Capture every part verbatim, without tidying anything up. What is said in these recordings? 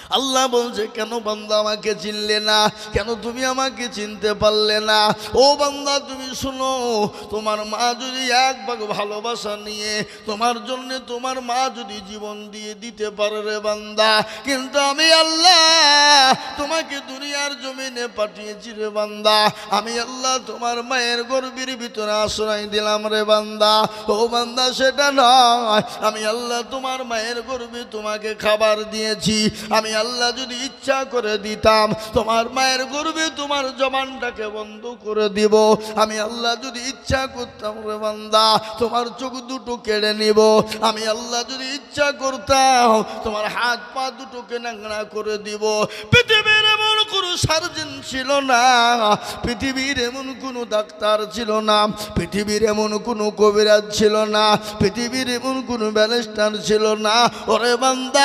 আল্লাহ বলছে, কেন বান্দা আমাকে চিনলে না? কেন তুমি আমাকে চিনতে পারলে না? ও বান্দা তুমি শোনো, তোমার মা যদি এক ভাগ ভালোবাসা নিয়ে তোমার জন্য তোমার মা যদি জীবন দিয়ে দিতে পারে রে বান্দা, কিন্তু আমি আল্লাহ তোমাকে দুনিয়ার জমিনে পাঠিয়েছি রে বান্দা। আমি আল্লাহ তোমার মায়ের গর্ভের ভিতরে আশ্রয় দিলাম রে বান্দা। ও বান্দা সেটা নয়, আমি আল্লাহ তোমার মায়ের গর্ভে তোমাকে খাবার দিয়েছি। আমি আল্লাহ যদি ইচ্ছা করে দিতাম তোমার মায়ের গর্ভে তোমার জবানটাকে বন্ধ করে দিব। আমি আল্লাহ যদি ইচ্ছা করতাম রে বান্দা তোমার চোখ দুটো কেড়ে নিব। আমি আল্লাহ যদি ইচ্ছা করতাম তোমার হাত পা দুটোকে ন্যাংরা করে দিব। পৃথিবীর এমন কোনো সার্জন ছিল না, পৃথিবীর এমন কোনো ডাক্তার ছিল না, পৃথিবীর এমন কোনো কবিরাজ ছিল না, পৃথিবীর এমন কোনো ব্যারিস্টার ছিল না। ওরে বান্দা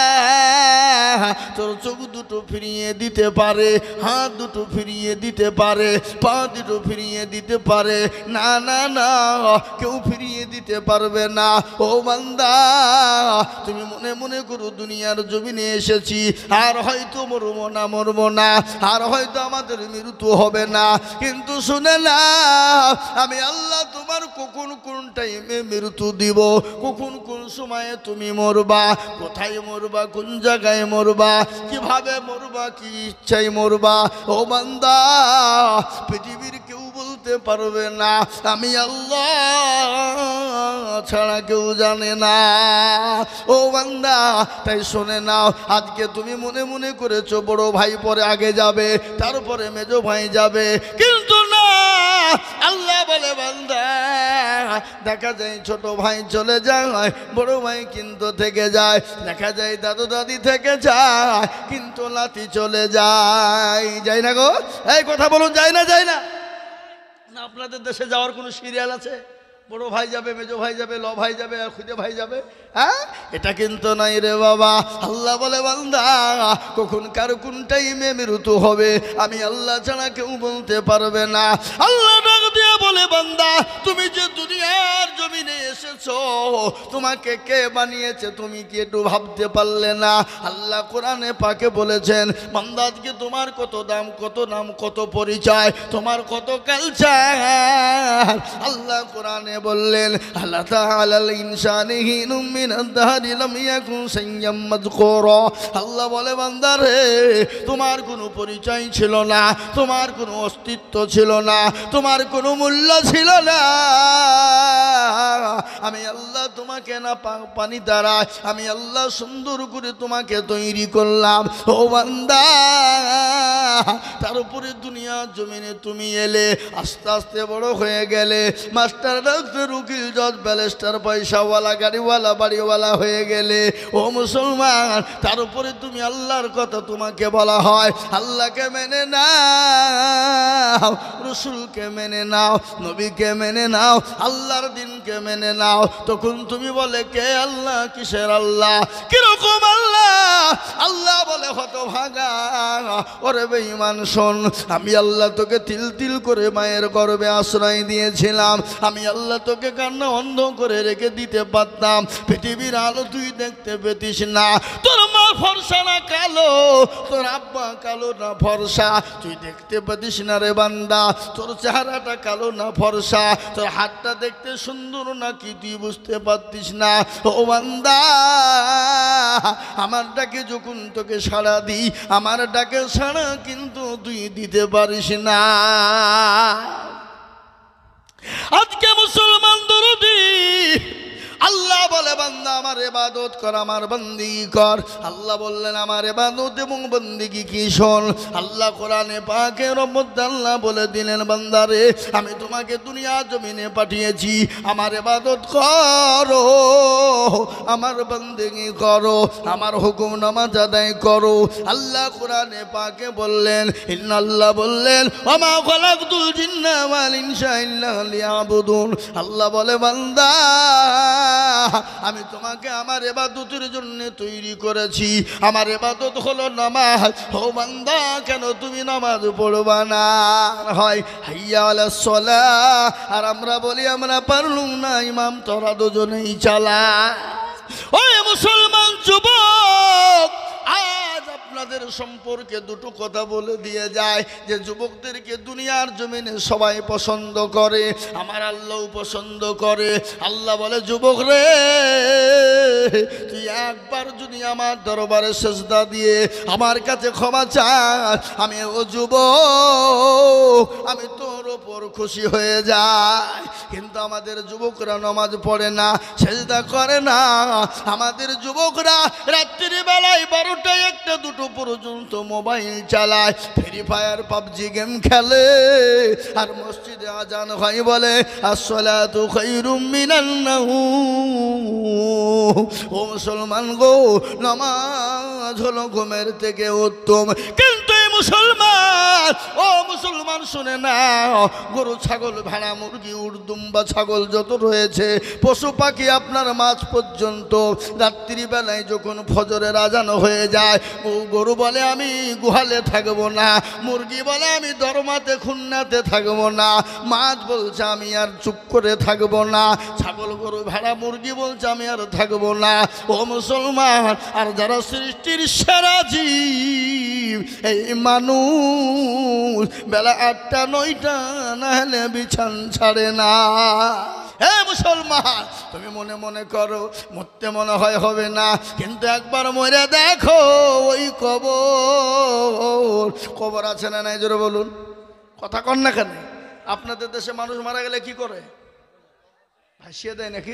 তোর চোখ দুটো ফিরিয়ে দিতে পারে, হাত দুটো ফিরিয়ে দিতে পারে, পা দুটো ফিরিয়ে দিতে পারে। না না না, কেউ ফিরিয়ে দিতে পারবে না। ও বান্দা তুমি মনে মনে করো দুনিয়ার জমিনে এসেছি, আর হয়তো মরবো না মরবো না, আর হয়তো আমাদের মৃত্যু হবে না, কিন্তু শুনে না আমি আল্লাহ তোমার কখন কোন টাইমে মৃত্যু দিব, কখন কোন সময়ে তুমি মরবা, কোথায় মরবা, কোন জায়গায় মরবা, কিভাবে মরবা, কি ইচ্ছায় মরবা। ও বান্দা পৃথিবীর কেউ বলতে পারবে না, আমি আল্লাহ ছাড়া কেউ জানে না। ও বান্দা তাই শুনে নাও, আজকে তুমি মনে মনে করেছো বড় ভাই পরে আগে যাবে, তারপরে মেজো ভাই যাবে, কিন্তু না, আল্লাহ বলে বান্দা দেখা যায় ছোট ভাই চলে যায়, বড় ভাই কিন্তু থেকে যায়, দেখা যায় দাদু দাদি থেকে যায়, কিন্তু নাতি চলে যায়। যাই না গো, এই কথা বলুন, যায় না? যায় না? না আপনাদের দেশে যাওয়ার কোনো সিরিয়াল আছে? বড় ভাই যাবে, মেজো ভাই যাবে, ল ভাই যাবে, আর খুদে ভাই যাবে? হ্যাঁ, এটা কিন্তু নাই রে বাবা। আল্লাহ বলে বান্দা কখন কার কোন টাইমে মৃত্যু হবে আমি আল্লাহ ছাড়া কেউ বলতে পারবে না। আল্লাহ ডাক দিয়ে বলে বান্দা তুমি যে দুনিয়ার জমিনে এসেছো তোমাকে কে বানিয়েছে তুমি কি একটু ভাবতে পারলে না? আল্লাহ কোরআনে পাকে বলেছেন বান্দা আজকে তোমার কত দাম, কত নাম, কত পরিচয়, তোমার কত কালচার। আল্লাহ কোরআনে বললেন আল্লাহ তাআলাল ইনসানি হিনুম মিনাদ দাহরি লাম ইয়াকুন শাইয়্যাম মাযকুরা। আল্লাহ বলে বান্দা রে তোমার কোনো পরিচয় ছিল না, তোমার কোনো অস্তিত্ব ছিল না, তোমার কোনো মূল্য ছিল না। আমি আল্লাহ তোমাকে না পানি দ্বারা আমি আল্লাহ সুন্দর করে তোমাকে তৈরি করলাম। ও বান্দা তার উপরে দুনিয়া জমিনে তুমি এলে, আস্তে আস্তে বড় হয়ে গেলে, মাস্টার ডাক্তার উকিল জজ ব্যারিস্টার পয়সাওয়ালা গাড়িওয়ালা বাড়িওয়ালা হয়ে গেলে। ও মুসলমান তার উপরে তুমি আল্লাহর কথা তোমাকে বলা হয়, আল্লাহকে মেনে নাও, রসুলকে মেনে নাও, নবীকে মেনে নাও, আল্লাহর দিনকে মেনে নাও। তখন তুমি বলে কে আল্লাহ, কিসের আল্লাহ, কিরকম আল্লাহ? আল্লাহ বলে হতভাগা ওরে বেঈমান শোন, আমি আল্লাহ তোকে তিল তিল করে মায়ের গর্ভে আশ্রয় দিয়েছিলাম, আমি আল্লাহ তোকে কান্না অন্ধ করে রেখে দিতে পারতাম, পৃথিবীর আলো তুই দেখতে পেতিস না, তোর মা ফর্সা না কালো, তোর আব্বা কালো না ফর্সা তুই দেখতে পাতিস না রে বান্দা, তোর চেহারাটা কালো না ফর্সা, তোর হাতটা দেখতে সুন্দর নাকি তুই বুঝতে পারতিস না। ও বান্দা আমার ডাকে যখন তোকে সাড়া দিই, আমার ডাকে সাড়া কিন্তু তুই দিতে পারিস না। আজকে মুসলমান দরদি আল্লাহ বলে বান্দা আমার ইবাদত কর, আমার বন্দেগী কর। আল্লাহ বললেন আমার ইবাদত এবং বন্দেগী কি শোন। আল্লাহ কোরআনে পাকে রব্বুল আল্লাহ বলে দিলেন বান্দারে আমি তোমাকে দুনিয়া জমিনে পাঠিয়েছি, আমার ইবাদত করো, আমার বন্দেগী করো, আমার হুকুম নামাজ আদায় করো। আল্লাহ কোরআনে পাকে বললেন ইন্নাল্লাহ বললেন ওয়া মা খালাকতুল জিন্না ওয়াল ইনসা ইল্লা লিয়াবুদুন। আল্লাহ বলে বান্দা আমি তোমাকে আমার ইবাদতের জন্য তৈরি করেছি, আমার ইবাদত হলো নামাজ। ও বান্দা কেন তুমি নামাজ পড়বা না? হয় হাইয়া আলাস সালাহ, আর আমরা বলি আমরা পারলুম না, ইমাম তোরা দুজনেই চালা। ওই মুসলমান যুবক আজ আপনাদের সম্পর্কে দুটো কথা বলে দিয়ে যায় যে যুবকদেরকে দুনিয়ার জমিনে সবাই পছন্দ করে, আমার আল্লাহও পছন্দ করে। আল্লাহ বলে, যুবক রে, তুই একবার যদি আমার দরবারে সেজদা দিয়ে আমার কাছে ক্ষমা চাস, আমি ও যুবক আমি তোর ওপর খুশি হয়ে যাই। কিন্তু আমাদের যুবকরা নামাজ পড়ে না, সেজদা করে না। আমাদের যুবকরা রাত্রির বেলায় বারোটায় একটা দুটো পর্যন্ত মোবাইল চালায়, ফ্রি ফায়ার পাবজি গেম খেলে, আর মসজিদে আজান হয় বলে আসসালাতু খায়রুম মিনান নাওম। ও মুসলমান গো, নামাজ হলো ঘুমের থেকে উত্তম। কিন্তু এই মুসলমান, ও মুসলমান শুনে না, গরু ছাগল ভেড়া মুরগি উট দুম্বা ছাগল যত রয়েছে পশু পাখি আপনার মাছ পর্যন্ত রাত্রিবেলায় যখন ফজরের আজান হয়ে যায়, ও গরু বলে আমি গুহালে থাকবো না, মুরগি বলে আমি দরমাতে খুন্নাতে থাকবো না, মাছ বলছে আমি আর চুপ করে থাকবো না, ছাগল গরু ভেড়া মুরগি বলছে আমি আর থাকবো না। ও মুসলমান, আর যারা সৃষ্টির সেরা জীব এই মানুষ বেলা আটটা নয়টা না হলে বিছান ছাড়ে না। হে মুসলমান, তুমি মনে মনে করো মরতে মনে হয় হবে না, কিন্তু একবার মরে দেখো ওই কবর। কবর আছে না নাই জোরে বলুন, কথা কন না কেন? আপনাদের দেশে মানুষ মারা গেলে কি করে? ভাসিয়ে দেয় নাকি?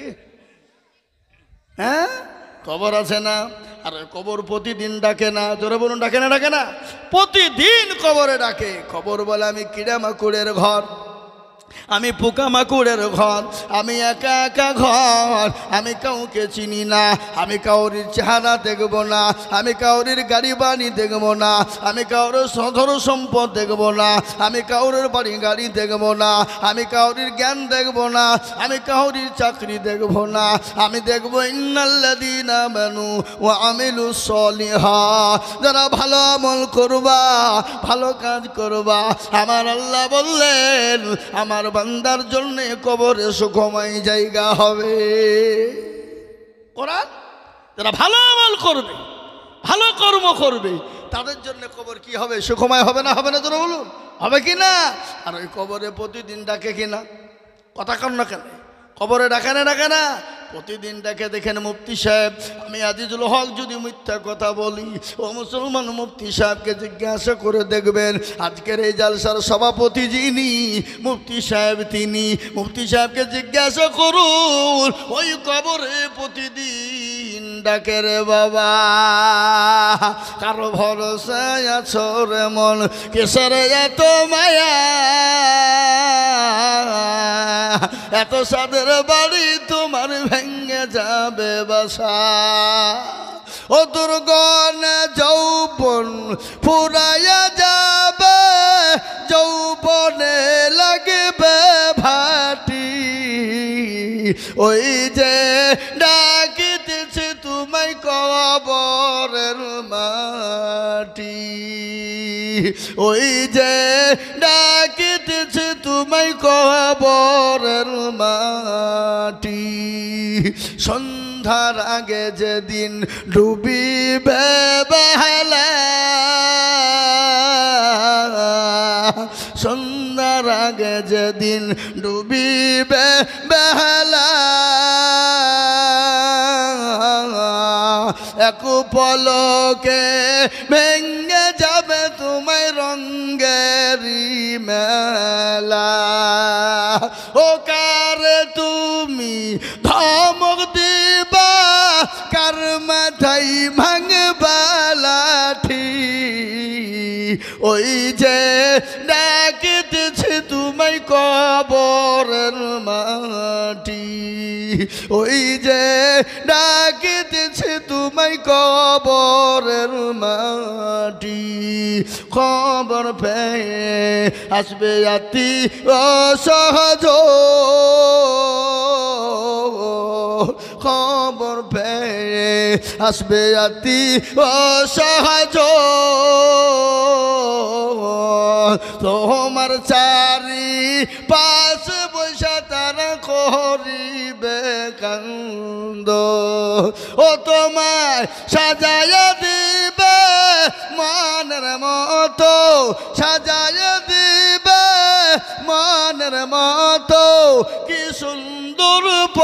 হ্যাঁ, কবর আছে না? আর কবর প্রতিদিন ডাকে না, জোরে বলুন, ডাকে না? ডাকে না? প্রতিদিন কবরে ডাকে। কবর বলে আমি কিড়া মাকুড়ের ঘর, আমি পোকামাকুড়ের ঘর, আমি একা একা ঘর, আমি কাউকে চিনি না, আমি কাউরির চেহারা দেখব না, আমি কাউরির গাড়ি বাড়ি দেখব না, আমি কাউরের সধর সম্পদ দেখব না, আমি কাউরের বাড়ি গাড়ি দেখব না, আমি কাউরির জ্ঞান দেখব না, আমি কাউরির চাকরি দেখব না, আমি দেখব ইন্নাল্লাযীনা আমানু ওয়া আমিলুস সলিহাত। যারা ভালো আমল করবা, ভালো কাজ করবা, আমার আল্লাহ বললেন আমার বান্দার জন্য কবরে সুখময় জায়গা হবে। কোরআন, যারা ভালো আমল করবে, ভালো কর্ম করবে, তাদের জন্য কবর কি হবে? সুখময় হবে না? হবে না? তোরা বলুন, হবে কি না? আর ওই কবরে প্রতিদিন ডাকে কিনা? কথা কন না কেন? কবরে ডাকে না? ডাকে না? প্রতিদিন ডাকে। দেখেন মুফতি সাহেব, আমি আজিজুল হক যদি মিথ্যা কথা বলি, ও মুসলমান মুফতি সাহেবকে জিজ্ঞাসা করে দেখবেন আজকের এই জালসার সভাপতি যিনি মুফতি সাহেব, তিনি মুফতি সাহেবকে জিজ্ঞাসা করুন ওই কবরে প্রতিদিন ডাকে রে বাবা। কারো ভরসায় আছো রে মন, কিসের এত মায়া, এত সাদের বাড়ি তোমার ভেঙে যাবে বাসা। ও দুর্গণ যৌবন ফুরাইয়া যাবে, যৌবনে লাগবে ভাটি, ওই যে ডাকিতেছে তোমায় কবরের মাটি, ওই যে ডাকিতেছে তোমায় কবরের মাটি। সন্ধ্যার আগে যেদিন ডুবিবে বেলা, সন্ধ্যার আগে যেদিন ডুবিবে বেলা, এক পলকে ভেঙে যাবে তোমায় রঙ্গেরি মেলা। ও কারে তুমি ধমক দিবা, কার মাথায় ভাঙবা লাঠি, ওই যে ডাকিতেছে তোমায় কবরের মাটি, ওই যে ডাকিতেছে তোমায় কবরের মাটি। খবর পেয়ে আসবে আতি অসহজ, খবর পেয়ে আসবে আতি অসহজ, তোমার চারি পাশ বৈশা তারা করিবে কান্দ, ও তোমায় সাজায়া দিবে মতো সাজায় দিবে মনের মতো কি সুন্দর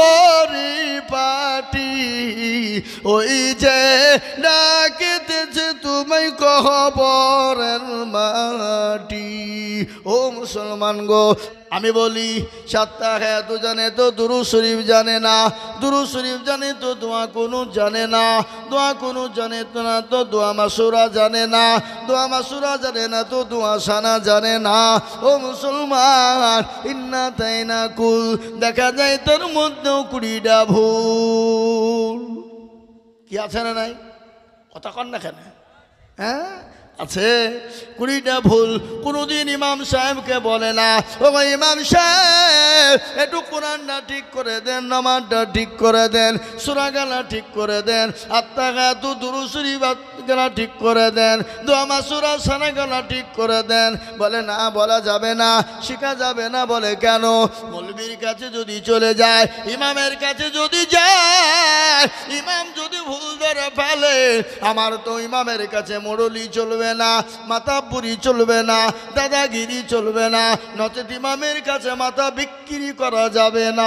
পরিপাটি ওই যে ডাকিতেছে তুমি কবরের মাটি। ও মুসলমান গো, আমি বলি সাতটা হায়াত জানে তো দুরূদ শরীফ জানে না, দুরূদ শরীফ জানে তো দোয়া কুনুত জানে না, দোয়া কুনুত জানে তো না তো দোয়া মাসুরা জানে না, দোয়া মাসুরা জানে না তো দোয়া সানা জানে না। ও মুসলমান, ইন্না তাইনা কুল, দেখা যায় তোর মধ্যেও কুড়িটা ভুল। কি আছে না নাই? কথা কন না কেন? হ্যাঁ আছে, কুড়িটা ভুল। কোনোদিন ইমাম সাহেবকে বলে না ও ভাই ইমাম সাহেব একটু কোরআনটা ঠিক করে দেন, নামাজটা ঠিক করে দেন, সূরা গালা ঠিক করে দেন, আত্মাগাতু দুরূদ শরীফ গালা ঠিক করে দেন, দোয়া মাসুরা সানা গালা ঠিক করে দেন। বলে না, বলা যাবে না, শেখা যাবে না। বলে কেন? মৌলবীর কাছে যদি চলে যায়, ইমামের কাছে যদি যায়, ইমাম যদি ভুল ধরে ফেলে, আমার তো ইমামের কাছে মোড়লি চলবে না, মাতাপুরি চলবে না, দাদাগিরি চলবে না, নচেত ইমামের কাছে মাথা বিক্রি করা যাবে না।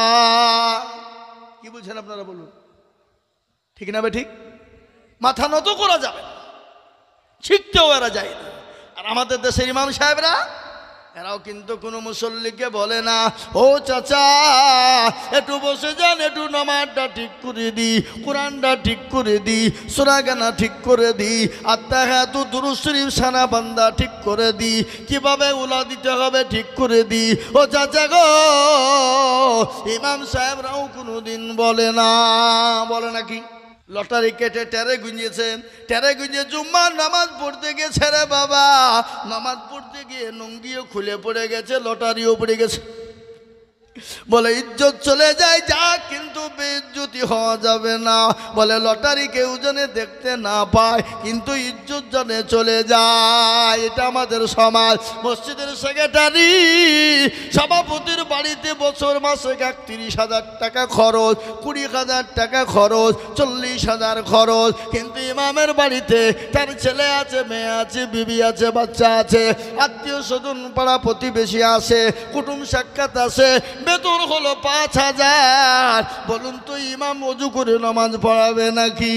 কি বুঝছেন আপনারা বলুন? ঠিক না বে ঠিক? মাথা নত করা যাবে না, শিখতেও এরা যায় না। আর আমাদের দেশের ইমাম সাহেবরা এরাও কিন্তু কোনো মুসল্লিকে বলে না ও চাচা একটু বসে যান, একটু নামাজটা ঠিক করে দি, কোরআনটা ঠিক করে দি, সূরা গানা ঠিক করে দি, আত্মাহাতু দুরূদ শরীফ সানা বান্দা ঠিক করে দি, কিভাবে উলা দিতে হবে ঠিক করে দি। ও চাচা গো, ইমাম সাহেবরাও কোনোদিন বলে না। বলে নাকি? লটারি কেটে টেরে গুঁজেছে, টেরে গুঁজে জুম্মার নামাজ পড়তে গেছে রে বাবা, নামাজ পড়তে গিয়ে লুঙ্গিও খুলে পড়ে গেছে, লটারিও পড়ে গেছে। বলে ইজ্জত চলে যায় যা, কিন্তু বেইজ্জতি হওয়া যাবে না। বলে লটারি কেউ জানে দেখতে না পায়, কিন্তু ইজ্জত জানে চলে যায়। এটা আমাদের সমাজ। মসজিদের সেক্রেটারি সভাপতির বাড়িতে বছর মাসে একত্রিশ হাজার টাকা খরচ, কুড়ি হাজার টাকা খরচ, চল্লিশ হাজার খরচ, কিন্তু ইমামের বাড়িতে তার ছেলে আছে, মেয়ে আছে, বিবি আছে, বাচ্চা আছে, আত্মীয় স্বজন পাড়া প্রতিবেশী আছে, কুটুম সাক্ষাৎ আছে, বেতন হলো পাঁচ হাজার। বলুন তো ইমাম ওযু করে নামাজ পড়াবে নাকি?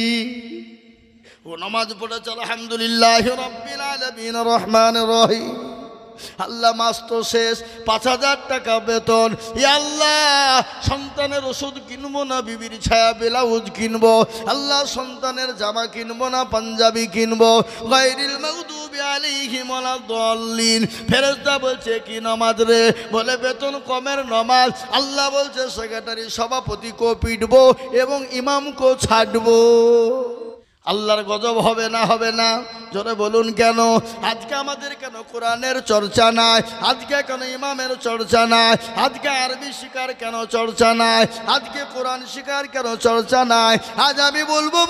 ও নামাজ পড়েছে আলহামদুলিল্লাহ রাব্বিল আলামিন রহমানির রহিম, আল্লাহ মাস তো শেষ, পাঁচ হাজার টাকা বেতন। ই আল্লাহ, সন্তানের ওষুধ কিনবো না বিবির ছায়া ব্লাউজ কিনবো, আল্লাহ সন্তানের জামা কিনবো না পাঞ্জাবি কিনবো। গায়রিল মাগদুবি আলাইহিম ওয়ালাদ-দাল্লিন। ফেরেশতা বলছে কি নামাজ রে? বলে বেতন কমের নামাজ। আল্লাহ বলছে সেক্রেটারি সভাপতিকেও পিটবো এবং ইমামকেও ছাড়বো। আল্লাহর গজব হবে না? হবে না? জোরে বলুন কেন? আজকে আমাদের কেন কোরআনের চর্চা নাই? আজকে কেন ইমামের চর্চা নাই? আজকে আরবি শিকার কেন চর্চা নাই? আজকে কোরআন শিকার কেন চর্চা নাই? আজ আমি বলবো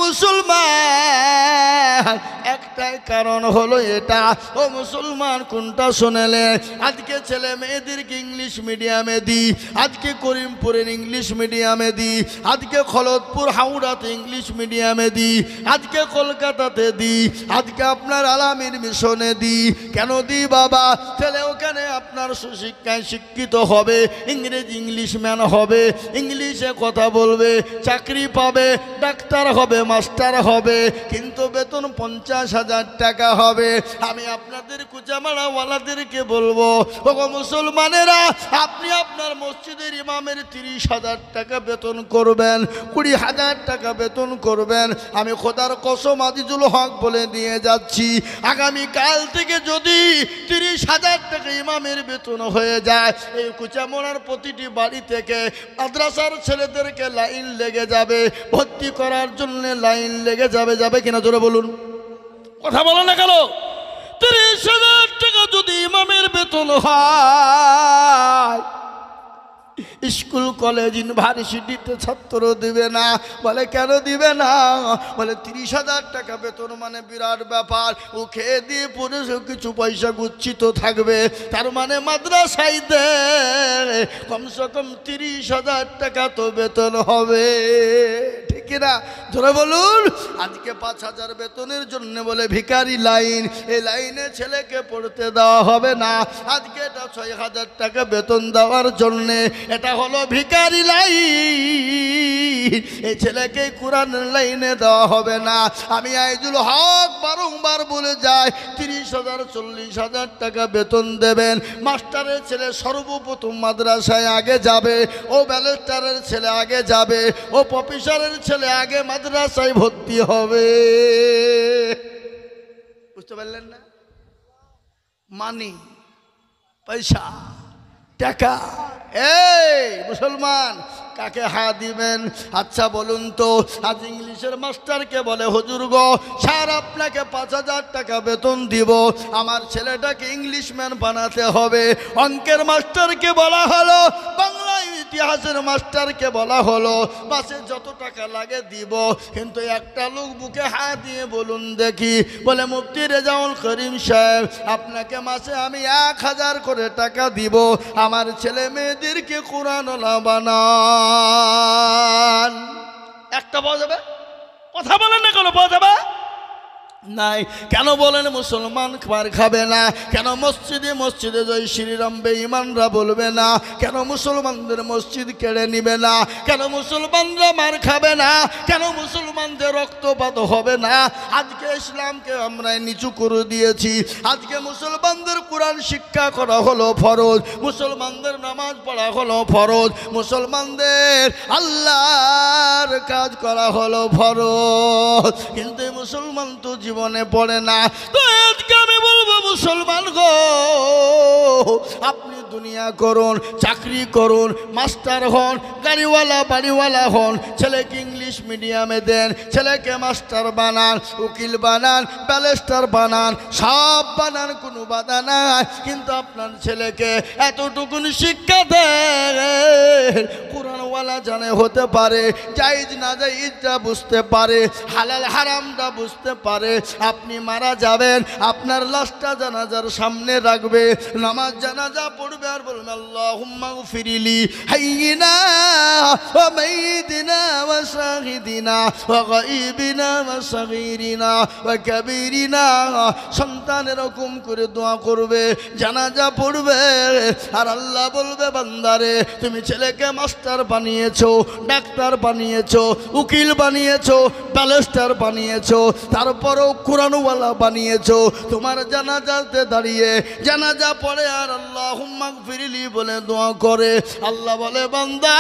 মুসলমান, একটাই কারণ হলো এটা। ও মুসলমান, কোনটা শুনেলে? আজকে ছেলে মেয়েদেরকে ইংলিশ মিডিয়ামে দিই, আজকে করিমপুরের ইংলিশ মিডিয়ামে দিই, আজকে খলদপুর হাওড়াতে ইংলিশ মিডিয়ামে দিই, আজকে কলকাতাতে দিই, আজকে আপনার আলামিন মিশনে দিই। কেন দিই বাবা? ছেলে ওখানে আপনার সুশিক্ষায় শিক্ষিত হবে, ইংরেজি ইংলিশ ম্যান হবে, ইংলিশে কথা বলবে, চাকরি পাবে, ডাক্তার হবে, মাস্টার হবে, কিন্তু বেতন পঞ্চাশ হাজার টাকা হবে। আমি আপনাদের কুচামাড়াওয়ালাদেরকে বলবো, ওগো মুসলমানেরা, আপনি আপনার মসজিদের ইমামের তিরিশ হাজার টাকা বেতন করবেন, কুড়ি হাজার টাকা বেতন করবেন। আমি খোদার কসম আজিজুল হক বলে দিয়ে যাচ্ছি, আগামীকাল থেকে যদি তিরিশ হাজার টাকা ইমামের বেতন হয়ে যায়, এই কুচামোড়ার প্রতিটি বাড়ি থেকে মাদ্রাসার ছেলেদেরকে লাইন লেগে যাবে, ভর্তি করার জন্য লাইন লেগে যাবে। যাবে কিনা জোরে বলুন? কথা বলো না কেন? তিরিশ হাজার টাকা যদি ইমামের বেতন হয়, স্কুল কলেজ ইউনিভার্সিটিতে ছাত্র দিবে না। বলে কেন দিবে না? বলে তিরিশ হাজার টাকা বেতন মানে বিরাট ব্যাপার, ও খেয়ে দিয়ে পরে কিছু পয়সা গুচ্ছিত থাকবে, তার মানে মাদ্রাসায় দে কমসে কম তিরিশ হাজার টাকা তো বেতন হবে। ঠিক কিনা? জোরে বলুন। আজকে পাঁচ হাজার বেতনের জন্য বলে ভিখারি লাইন, এই লাইনে ছেলেকে পড়তে দেওয়া হবে না। আজকে এটা ছয় হাজার টাকা বেতন দেওয়ার জন্যে, এটা হলো ভিখারি লাইন, এই ছেলেকে কোরআনের লাইনে দেওয়া হবে না। আমি আইজুল হক বারংবার বলে যাই, তিরিশ হাজার চল্লিশ হাজার টাকা বেতন দেবেন। মাস্টারের ছেলে সর্বপ্রথম মাদ্রাসায় আগে যাবে, ও ব্যালেস্টারের ছেলে আগে যাবে, ও প্রফেসরের ছেলে আগে মাদ্রাসায় ভর্তি হবে। বুঝতে পারলেন না? মানি, পয়সা, টাকা। এই মুসলমান, কাকে হা দিবেন? আচ্ছা বলুন তো, আজ ইংলিশের মাস্টারকে বলে হুজুর গো, স্যার আপনাকে পাঁচ হাজার টাকা বেতন দিব, আমার ছেলেটাকে ইংলিশম্যান বানাতে হবে। অঙ্কের মাস্টারকে বলা হলো, বাংলা ইতিহাসের মাস্টারকে বলা হলো, মাসে যত টাকা লাগে দিব। কিন্তু একটা লোক বুকে হাত দিয়ে বলুন দেখি, বলে মুফতি রেজাউল করিম সাহেব, আপনাকে মাসে আমি এক হাজার করে টাকা দিব, আমার ছেলে মেয়েদেরকে কোরআনওয়ালা বানান। একটা পাওয়া যাবে? কথা বলেন না, কেন পাওয়া যাবে? নাই। কেন বলেন মুসলমান মার খাবে না? কেন মসজিদে মসজিদে জয় শ্রীরাম বেঈমানরা বলবে না? কেন মুসলমানদের মসজিদ কেড়ে নিবে না? কেন মুসলমানরা মার খাবে না? কেন মুসলমানদের রক্তপাত হবে না? আজকে ইসলামকে আমরা নিচু করে দিয়েছি। আজকে মুসলমানদের কোরআন শিক্ষা করা হলো ফরজ, মুসলমানদের নামাজ পড়া হলো ফরজ, মুসলমানদের আল্লাহর কাজ করা হলো ফরজ। কিন্তু মুসলমান তো জীবনে পড়ে না। তো আজকে আমি বলবো মুসলমান গো, আপনি দুনিয়া করুন, চাকরি করুন, মাস্টার হন, গাড়িওয়ালা বাড়িওয়ালা হন, ছেলেকে ইংলিশ মিডিয়ামে দেন, ছেলেকে মাস্টার বানান, উকিল বানান, ব্যারিস্টার বানান, সব বানান, কোনো বাধা নাই। কিন্তু আপনার ছেলেকে এতটুকুন শিক্ষা দেন, কোরআনওয়ালা জানে হতে পারে, জায়েজ না জায়েজটা বুঝতে পারে, হালাল হারামটা বুঝতে পারে। আপনি মারা যাবেন, আপনার লাশটা জানাজার সামনে রাখবে, নামাজ জানাজা পড়বে আর বলবে আল্লাহুম্মা গফিরলি হাইয়িনা ওয়া মাইয়িতিনা ওয়া শাহিদিনা ওয়া গায়বিনা ওয়া সাগীরিনা ওয়া কাবীরিনা। সন্তান এরকম করে দোয়া করবে, জানাজা পড়বে, আর আল্লাহ বলবে বান্দারে তুমি ছেলেকে মাস্টার বানিয়েছো, ডাক্তার বানিয়েছো, উকিল বানিয়েছো, ব্যারিস্টার বানিয়েছো, তারপরও কোরআনওয়ালা বানিয়েছো। তোমার জানাজাতে দাঁড়িয়ে জানাজা পড়ে আর আল্লাহুম্মা গফিরলি বলে দোয়া করে। আল্লাহ বলে বান্দা,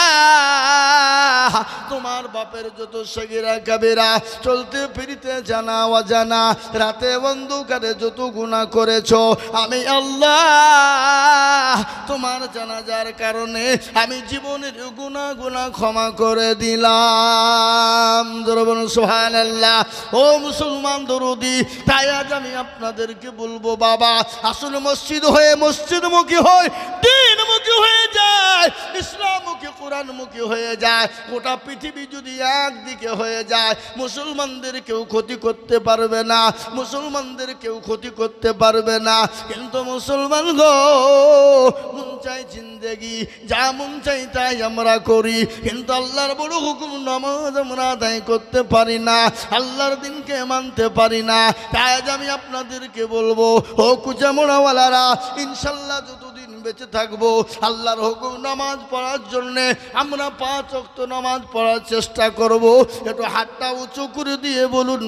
তোমার বাপের যত সগীরা কাবিরা, চলতে ফিরতে জানা অজানা, রাতে অন্ধকারে যত গুনাহ করেছো, আমি আল্লাহ তোমার জানাজার কারণে আমি জীবনের গুনাহ গুনাহ ক্ষমা করে দিলাম। জোরে বলুন সুবহানাল্লাহ। ও মুসলমান দরদি, তাই আজ আমি আপনাদেরকে বলবো বাবা, আসল মসজিদ হয়ে মসজিদমুখী হয়, দ্বীনমুখী হয়ে যায়, ইসলামমুখী কোরআনমুখী হয়ে যায়। গোটা পৃথিবী যদি একদিকে হয়ে যায়, মুসলমানদের কেউ ক্ষতি করতে পারবে না, মুসলমানদের কেউ ক্ষতি করতে পারবে না। কিন্তু মুসলমান গো, মন চাই জিন্দেগি, যা মন চাই তাই আমরা করি, কিন্তু আল্লাহর বড় হুকুম নামাজ আমরা আদায় করতে পারি না, আল্লাহর দিনকে মানতে পারি না। তাই আজ আমি আপনাদেরকে বলবো, ও কুচামোড়াওয়ালারা, ইনশাল্লাহ যতদিন বেঁচে থাকবো আল্লাহর হুকুম নামাজ পড়ার জন্যে আমরা পাঁচ ওয়াক্ত নামাজ পড়ার চেষ্টা করব। একটু হাতটা উঁচু করে দিয়ে বলুন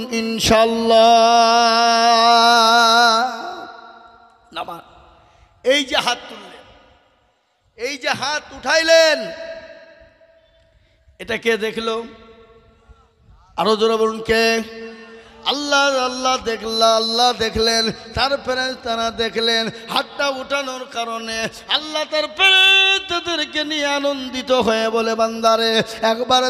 ইনশাল্লাহ। নামাজ, এই যে হাত তুললেন, এই যে হাত উঠাইলেন, এটা কে দেখলো? আরো জোরে বলুন কে? আল্লাহ আল্লাহ দেখলা আল্লাহ দেখলেন, তার ফেরেশতারা দেখলেন। হাতটা উঠানোর কারণে আল্লাহ তার ফেরেশতাদেরকে নিয়ে আনন্দিত হয়ে বলে বান্দারে একবার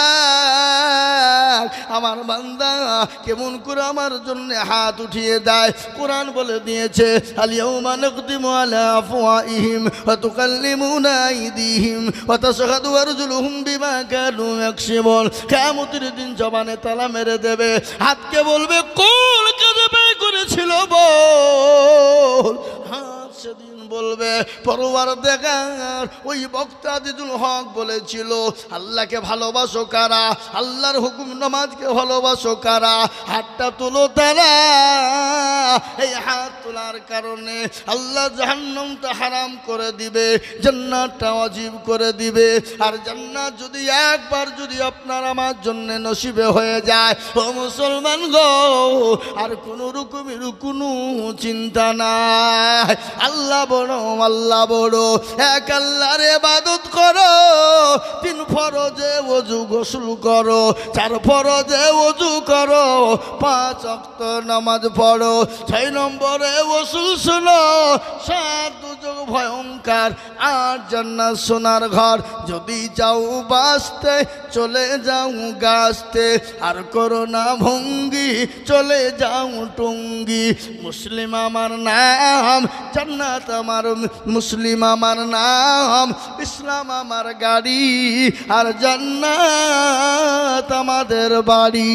দেখ আমার বান্দা কেমন করে আমার জন্য হাত উঠিয়ে দেয়। কোরআন বলে দিয়েছে আল-ইয়াউমা নাখতিমু আলা আফওয়াহিহিম ওয়া তুকাল্লিমুনা আইদিহিম ওয়া তাশহাদু আরজুলুহুম বিমা কানু ইয়াকসিবুন। কিয়ামতের দিন জবানে তালা মেরে দেবে, হাতকে বলবে কোন কাজে ব্যয় করেছিল বল। হাত সেদিন বলবে পরওয়ারদিগার ওই বক্তা আজিজুল হক বলেছিল আল্লাহকে ভালোবাসো কারা, আল্লাহর হুকুম নামাজকে ভালোবাসো কারা, হাতটা তুলো তারা। এই হাত তোলার কারণে আল্লাহ জাহান্নামটা হারাম করে দিবে, জান্নাতটা ওয়াজিব করে দিবে। আর জান্নাত যদি একবার যদি আপনার আমার জন্য নসিবে হয়ে যায় ও মুসলমান গো, আর কোনো রকমের কোনো চিন্তা নাই। আল্লাহ বড়, আল্লাহ বড়, এক আল্লাহর ইবাদত করো, তিন ফরজে ওযু গোসল করো, চার ফরজে ওযু করো, পাঁচ ওয়াক্ত নামাজ পড়ো, ছয় নম্বরে ওসুল শোনো, সাত দুজক ভয়ঙ্কর, আট জান্নাত সোনার ঘর। যদি চাও বাঁচতে চলে যাও গাছতে, আর করো না ভঙ্গি চলে যাও টঙ্গি। মুসলিম আমার নাম, জান্নাত আমার, মুসলিম আমার নাম, ইসলাম আমার গাড়ি, আর জান্নাত আমাদের বাড়ি।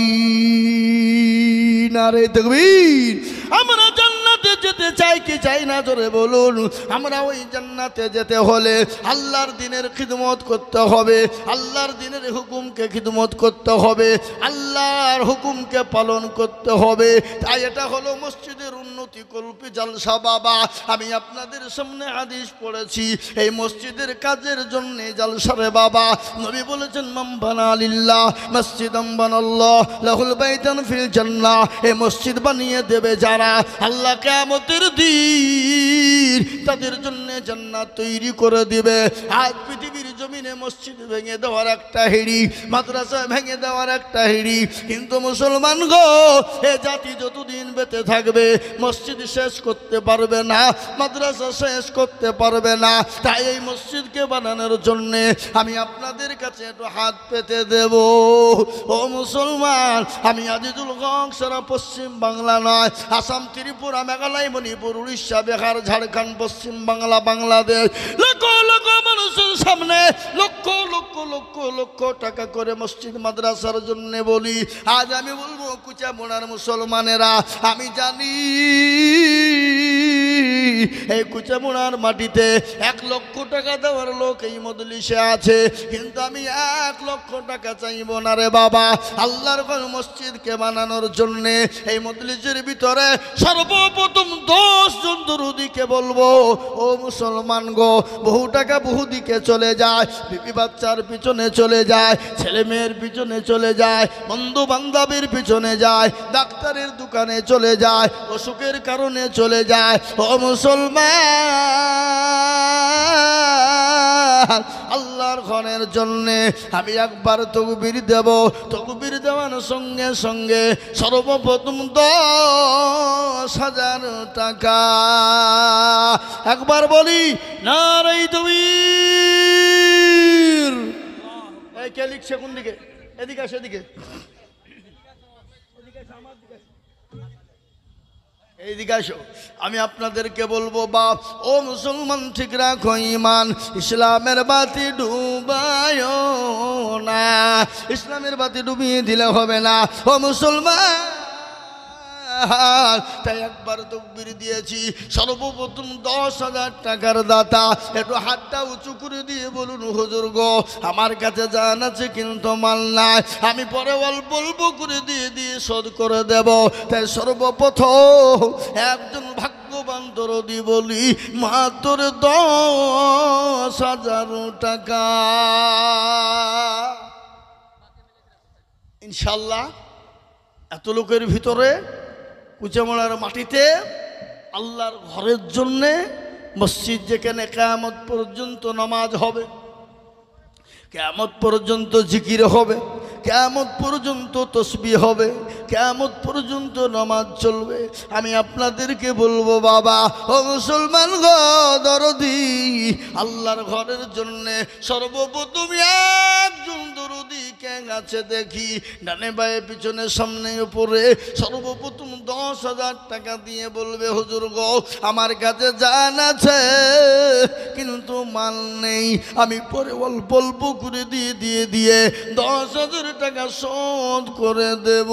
নারে তাকবীর। আমরা জান্নাতে যেতে চাই কি চাই না জোরে বলুন। আমরা ওই জান্নাতে যেতে হলে আল্লাহর দ্বীনের খিদমত করতে হবে, আল্লাহর দ্বীনের হুকুমকে খিদমত করতে হবে, আল্লাহর হুকুমকে পালন করতে হবে। তাই এটা হলো মসজিদের উন্নতি কল্পী জালসা বাবা। আমি আপনাদের সামনে হাদিস পড়েছি, এই মসজিদের কাজের জন্য জালসা রে বাবা। নবী বলেছেন মান বানা লিল্লাহ মসজিদান বানাল্লাহু লাহুল বাইতান ফিল জান্নাহ। এই মসজিদ বানিয়ে দেবে যারা, আল্লাহ কিয়ামতের দিন তাদের জন্য জান্নাত তৈরি করে দিবে। আজ পৃথিবীর জমিনে মসজিদ ভেঙে দেওয়ার একটা হিড়ি, মাদ্রাসা ভেঙে দেওয়ার একটা হিড়ি, কিন্তু মুসলমান গো এ জাতি যতদিন বেঁচে থাকবে মসজিদ শেষ করতে পারবে না, মাদ্রাসা শেষ করতে পারবে না। তাই এই মসজিদকে বানানোর জন্য আমি আপনাদের কাছে একটু হাত পেতে দেব। ও মুসলমান, আমি আজিজুল হক সারা পশ্চিম বাংলা নয়, আসাম, ত্রিপুরা, মেঘালয়, মণিপুর, উড়িষ্যা, বিহার, ঝাড়খণ্ড, পশ্চিম বাংলা, বাংলাদেশ লক্ষ লক্ষ মানুষের সামনে লক্ষ লক্ষ লক্ষ লক্ষ টাকা করে মসজিদ মাদ্রাসার জন্য বলি। আজ আমি বলবো কুচামোড়ার মুসলমানেরা, আমি জানি এই কুচামোড়ার মাটিতে এক লক্ষ টাকা দেওয়ার লোক এই মজলিসে আছে, কিন্তু আমি এক লক্ষ টাকা চাইব না রে বাবা। আল্লাহর মসজিদকে বানানোর জন্য এই মজলিসের ভিতরে সর্বপ্রথম দশ জন দরুদীকে বলবো ও মুসলমান গো, বহু টাকা বহু দিকে চলে যায়, বিবি বাচ্চার পিছনে চলে যায়, ছেলে মেয়ের পিছনে চলে যায়, বন্ধু বান্ধবের পিছনে যায়, ডাক্তারের দোকানে চলে যায়, অসুখের কারণে চলে যায়। ও মুসলমান, আল্লাহর ঘরের জন্যে আমি একবার তকবীর দেব, তকবীর দেওয়ার সঙ্গে সঙ্গে সর্বপ্রথম দশ হাজার টাকা একবার বলি নারে তাকবীর। এই কে লিখছে কোন দিকে? এদিকে আসে, এদিকে এইদিকে আসো। আমি আপনাদেরকে বলবো বাপ ও মুসলমান, ঠিক রাখো ঈমান, ইসলামের বাতি ডুবায় না, ইসলামের বাতি ডুবিয়ে দিলে হবে না ও মুসলমান। তাই একবার তকবীর দিয়েছি, সর্বপ্রথম দশ হাজার টাকার দাতা একটু হাতটা উঁচু করে দিয়ে বলুন হুজুর গো, আমার কাছে জান আছে কিন্তু মাল নাই, আমি পরে অল্প অল্প করে দিয়ে দিয়ে শোধ করে দেব। তাই সর্বপ্রথম একজন ভাগ্যবান দরদি বলি মাত্র দশ হাজার টাকা ইনশাল্লাহ। এত লোকের ভিতরে কুচামোড়ার মাটিতে আল্লাহর ঘরের জন্যে মসজিদ, যেখানে কিয়ামত পর্যন্ত নামাজ হবে, কিয়ামত পর্যন্ত জিকির হবে, কিয়ামত পর্যন্ত তসবিহ হবে, কিয়ামত পর্যন্ত নামাজ চলবে। আমি আপনাদেরকে বলবো বাবা ও মুসলমান গো দরদি, আল্লাহর ঘরের জন্যে সর্বপ্রথম একজন দরদি কে আছে দেখি, ডানে বায়ে পিছনে সামনে উপরে, সর্বপ্রথম দশ হাজার টাকা দিয়ে বলবে হুজুর গো, আমার কাছে জান আছে কিন্তু মাল নেই, আমি পরে অল্প অল্প করে দিয়ে দিয়ে দিয়ে দশ হাজার টাকা শোধ করে দেব।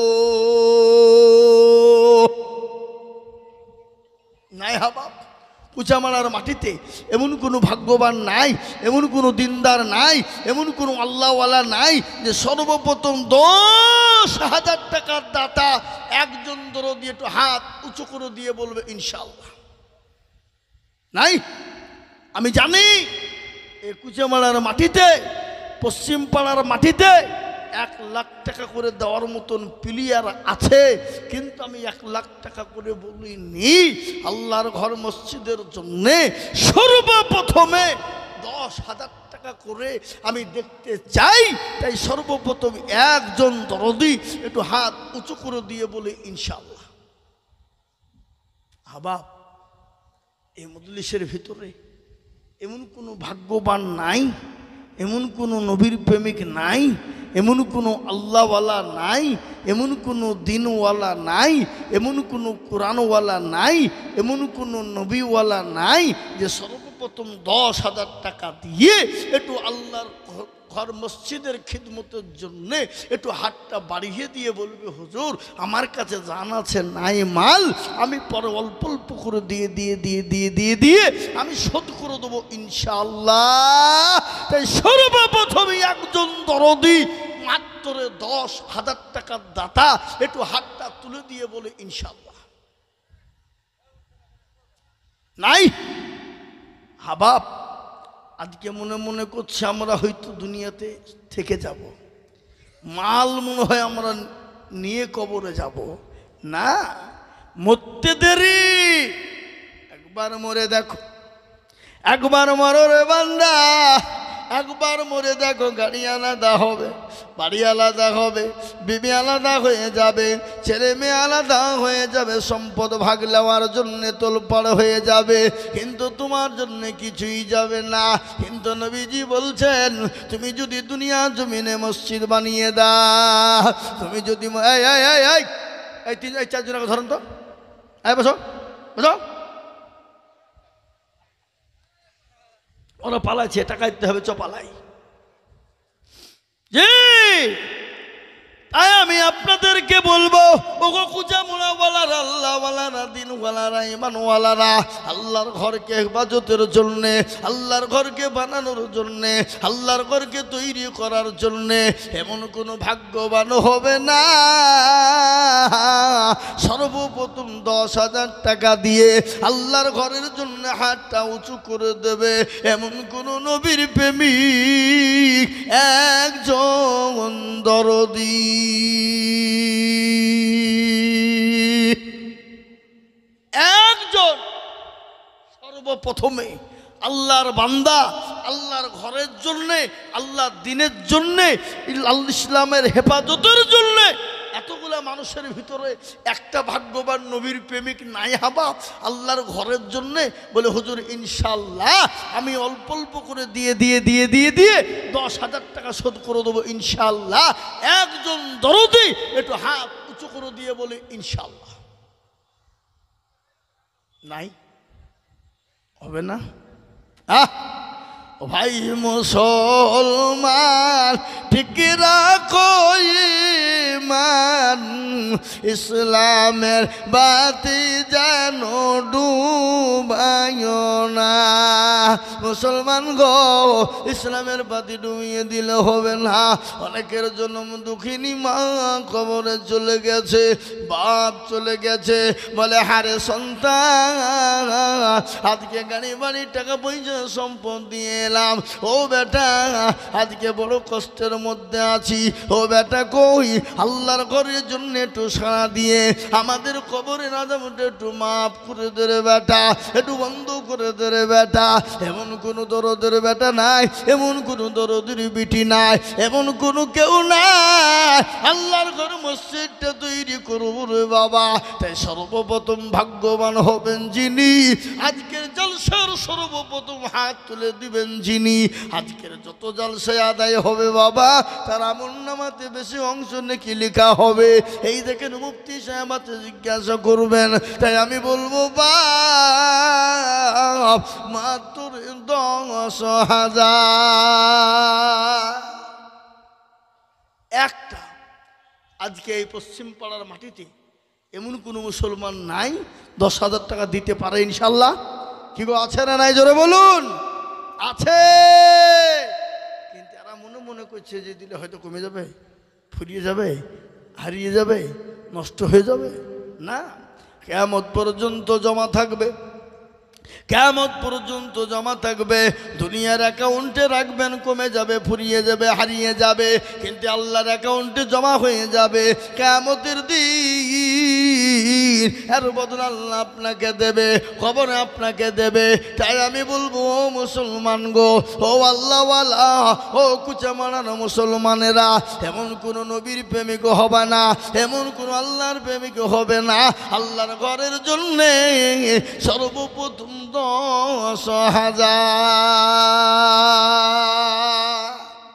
নাই হাবাব, কুচামালার মাটিতে এমন কোনো ভাগ্যবান নাই, এমন কোনো দিনদার নাই, এমন কোনো আল্লাহওয়ালা নাই যে সর্বপ্রথম দশ হাজার টাকার দাতা একজন দরদি একটু হাত উঁচু করে দিয়ে বলবে ইনশাআল্লাহ। নাই। আমি জানি এই কুচামালার মাটিতে, পশ্চিম পাড়ার মাটিতে এক লাখ টাকা করে দেওয়ার মতন প্লেয়ার আছে, কিন্তু আমি এক লাখ টাকা করে বলিনি। আল্লাহর ঘর মসজিদের জন্য সর্বপ্রথমে দশ হাজার টাকা করে আমি দেখতে চাই। তাই সর্বপ্রথম একজন দরদি একটু হাত উঁচু করে দিয়ে বলে ইনশাআল্লাহ। আবার এই মজলিসের ভিতরে এমন কোনো ভাগ্যবান নাই, এমন কোনো নবীর প্রেমিক নাই, এমন কোনো আল্লাহওয়ালা নাই, এমন কোনো দিনওয়ালা নাই, এমন কোনো কোরআনওয়ালা নাই, এমন কোনো নবীওয়ালা নাই যে সর্বপ্রথম দশ হাজার টাকা দিয়ে একটু আল্লাহর ঘর মসজিদের খিদমতের জন্য একটু হাতটা বাড়িয়ে দিয়ে বলবে হুজুর আমার কাছে জান আছে নাই মাল, আমি পরে অল্প অল্প করে দিয়ে দিয়ে দিয়ে দিয়ে দিয়ে দিয়ে আমি শোধ করে দেবো ইনশাআল্লাহ। তাই সর্বপ্রথমে একজন দরদি মাত্র দশ হাজার টাকার দাতা একটু হাতটা তুলে দিয়ে বলে ইনশাআল্লাহ। নাই। হাবাব আজকে মনে মনে করছে আমরা হয়তো দুনিয়াতে থেকে যাব, মাল মনে হয় আমরা নিয়ে কবরে যাব। না, মরতে দেরি। একবার মরে দেখো, একবার মরো রে বান্দা, একবার মরে দেখো। গাড়ি আলাদা হবে, বাড়ি আলাদা হবে, বিবি আলাদা হয়ে যাবে, ছেলে মেয়ে আলাদা হয়ে যাবে, সম্পদ ভাগ নেওয়ার জন্যে তোলপাড় হয়ে যাবে, কিন্তু তোমার জন্য কিছুই যাবে না। কিন্তু নবীজি বলছেন তুমি যদি দুনিয়া জমিনে মসজিদ বানিয়ে দাও, তুমি যদি এই এই এই এই এই তিন এই চারজনকে ধরেন তো, এই বসো বসো, ওরা পালাচ্ছে, টাকা দিতে হবে, চ পালাই। জি, তাই আমি আপনাদেরকে বলবো ওগো কুচামুড়াওয়ালারা, আল্লাহওয়ালারা, দিনওয়ালারা, ইমানওয়ালারা, আল্লাহর ঘরকে হেফাজতের জন্যে, আল্লাহর ঘরকে বানানোর জন্যে, আল্লাহর ঘরকে তৈরি করার জন্যে এমন কোনো ভাগ্যবান হবে না সর্বপ্রথম দশ হাজার টাকা দিয়ে আল্লাহর ঘরের জন্য হাতটা উঁচু করে দেবে এমন কোন নবীর প্রেমিক একজন দরদি। একজন সর্বপ্রথমে আল্লাহর বান্দা, আল্লাহর ঘরের জন্যে, আল্লাহর দিনের জন্যে, ইসলামের হেফাজতের জন্যে এতগুলা মানুষের ভিতরে একটা ভাগ্যবান নবীর প্রেমিক নাই হাবা আল্লাহর ঘরের জন্যে বলে হুজুর ইনশাল্লাহ আমি অল্প অল্প করে দিয়ে দিয়ে দিয়ে দিয়ে দিয়ে দশ হাজার টাকা শোধ করে দেবো ইনশাল্লাহ। একজন দরদি একটু হাত উঁচু করে দিয়ে বলে ইনশাল্লাহ। নাই? হবে না? আহ ভাই মুসলমান ঠিক রাখো ঈমান, ইসলামের বাতি যেন ডুবায় না। মুসলমান গো, ইসলামের বাতি ডুবিয়ে দিলে হবে না। অনেকের জন্ম দুঃখিনী মা কবরে চলে গেছে, বাপ চলে গেছে, বলে হারে সন্তান আজকে গাড়ি বাড়ি টাকা পয়সা সম্পদ দিয়ে এলাম, ও বেটা আজকে বড় কষ্টের মধ্যে আছি, ও বেটা কই আল্লাহর ঘরের জন্য একটু সাড়া দিয়ে আমাদের কবরে আযাবটা একটু মাফ করে দে রে বেটা, একটু বন্ধ করে দে রে বেটা। এমন কোন দরদের বেটা নাই, এমন কোন দরদের বিটি নাই, এমন কোন কেউ নাই আল্লাহর ঘর মসজিদটা তৈরি করব রে বাবা। তাই সর্বপ্রথম ভাগ্যবান হবেন যিনি আজকের জলসার সর্বপ্রথম হাত তুলে দিবেন যিনি আজকের যত জলসায় আদায় হবে বাবা তার আমলনামাতে বেশি অংশ নাকি লেখা হবে। এই দেখেন মুফতি সাহেব জিজ্ঞাসা করবেন, তাই আমি বলবো বাপ মাত্র দশ হাজার একটা। আজকে এই পশ্চিম পাড়ার মাটিতে এমন কোনো মুসলমান নাই দশ হাজার টাকা দিতে পারে ইনশাল্লাহ? কি গো আছে না নাই জোরে বলুন আছে কিন্তু এরা মনে মনে করছে যে দিলে হয়তো কমে যাবে ফুরিয়ে যাবে হারিয়ে যাবে নষ্ট হয়ে যাবে না কিয়ামত পর্যন্ত জমা থাকবে কিয়ামত পর্যন্ত জমা থাকবে দুনিয়ার অ্যাকাউন্টে রাখবেন কমে যাবে ফুরিয়ে যাবে হারিয়ে যাবে কিন্তু আল্লাহর অ্যাকাউন্টে জমা হয়ে যাবে কিয়ামতের দিন এর বদলে আল্লাহ আপনাকে দেবে খবরে আপনাকে দেবে তাই আমি বলবো ও মুসলমান গো ও আল্লাহওয়ালা ও কুচা মারানো মুসলমানেরা এমন কোনো নবীর প্রেমিক হবে না এমন কোনো আল্লাহর প্রেমিক হবে না আল্লাহর ঘরের জন্যে সর্বপ্রথম দশ হাজার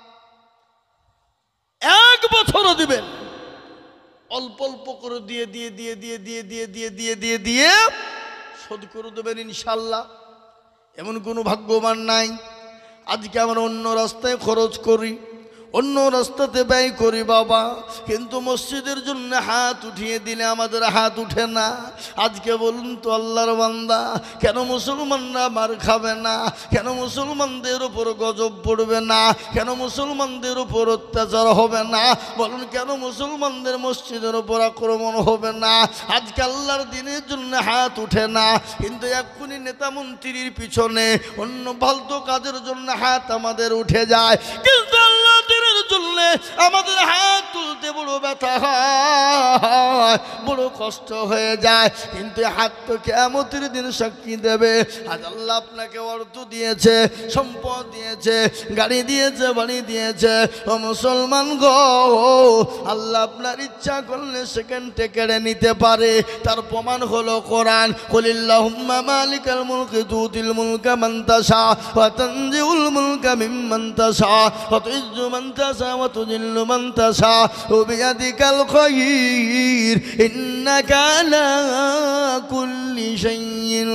এক বছরও দিবেন অল্প অল্প করে দিয়ে দিয়ে দিয়ে দিয়ে দিয়ে দিয়ে দিয়ে দিয়ে দিয়ে দিয়ে শোধ করে দেবেন ইনশাল্লাহ এমন কোনো ভাগ্যবান নাই আজকে আমরা অন্য রাস্তায় খরচ করি অন্য রাস্তাতে ব্যয় করি বাবা কিন্তু মসজিদের জন্য হাত উঠিয়ে দিলে আমাদের হাত উঠে না আজকে বলুন তো আল্লাহর বান্দা কেন মুসলমানরা মার খাবে না কেন মুসলমানদের উপর গজব পড়বে না কেন মুসলমানদের উপর অত্যাচার হবে না বলুন কেন মুসলমানদের মসজিদের উপর আক্রমণ হবে না আজকে আল্লাহর দিনের জন্য হাত উঠে না কিন্তু এক্ষুনি নেতা মন্ত্রীর পিছনে অন্য ফালতু কাজের জন্য হাত আমাদের উঠে যায় কিন্তু আল্লাহ জন্য আমাদের হাত তুলতে বড় ব্যথা হয় বড় কষ্ট হয়ে যায় কিন্তু হাত তো কিয়ামতের দিন সাক্ষী দেবে আজ আল্লাহ আপনাকে অর্থ দিয়েছে সম্পদ দিয়েছে গাড়ি দিয়েছে বাড়ি দিয়েছে ও মুসলমান গো আল্লাহ আপনার ইচ্ছা করলে সেকেন্ডে কেড়ে নিতে পারে তার প্রমাণ হলো কোরআন কুলিল্লাহুম্মা মালিকাল মুলকি তুতিল মুলকা মান তাশা ওয়া তানজিউল মুলকা মিম্মান তাশা ওয়া তুইজ্জু মান তাশা ওয়া তুযিল্লু মান তাশা ওয়া বিয়াদিকাল খায়র ইন্নাকা আলা কুল্লি শাইইন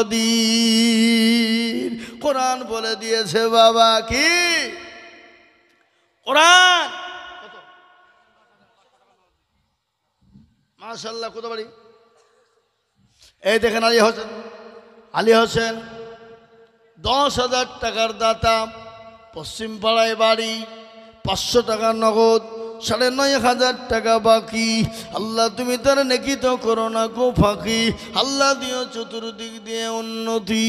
কাদির কোরআন বলে দিয়েছে বাবা কি কোরআন মাশাআল্লাহ কত বাড়ি এই দেখেন আলী হোসেন আলী হোসেন দশ হাজার টাকার দাতা পশ্চিম পাড়ায় বাড়ি পাঁচশো টাকা নগদ সাড়ে নয় হাজার টাকা বাকি আল্লাহ তুমি তার নেকি তো করো না গো ফাঁকি আল্লাহ দিও চতুর্দিক দিয়ে উন্নতি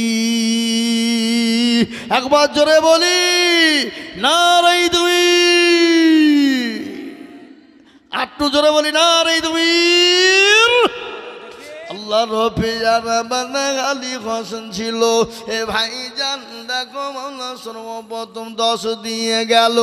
একবার জোরে বলি নারাই দুই আটটু জোরে বলি নারাই দুই আল্লাহ রফিজানা আলী হোসেন ছিল এ ভাই জান দেখো সর্বপ্রথম দশ দিয়ে গেল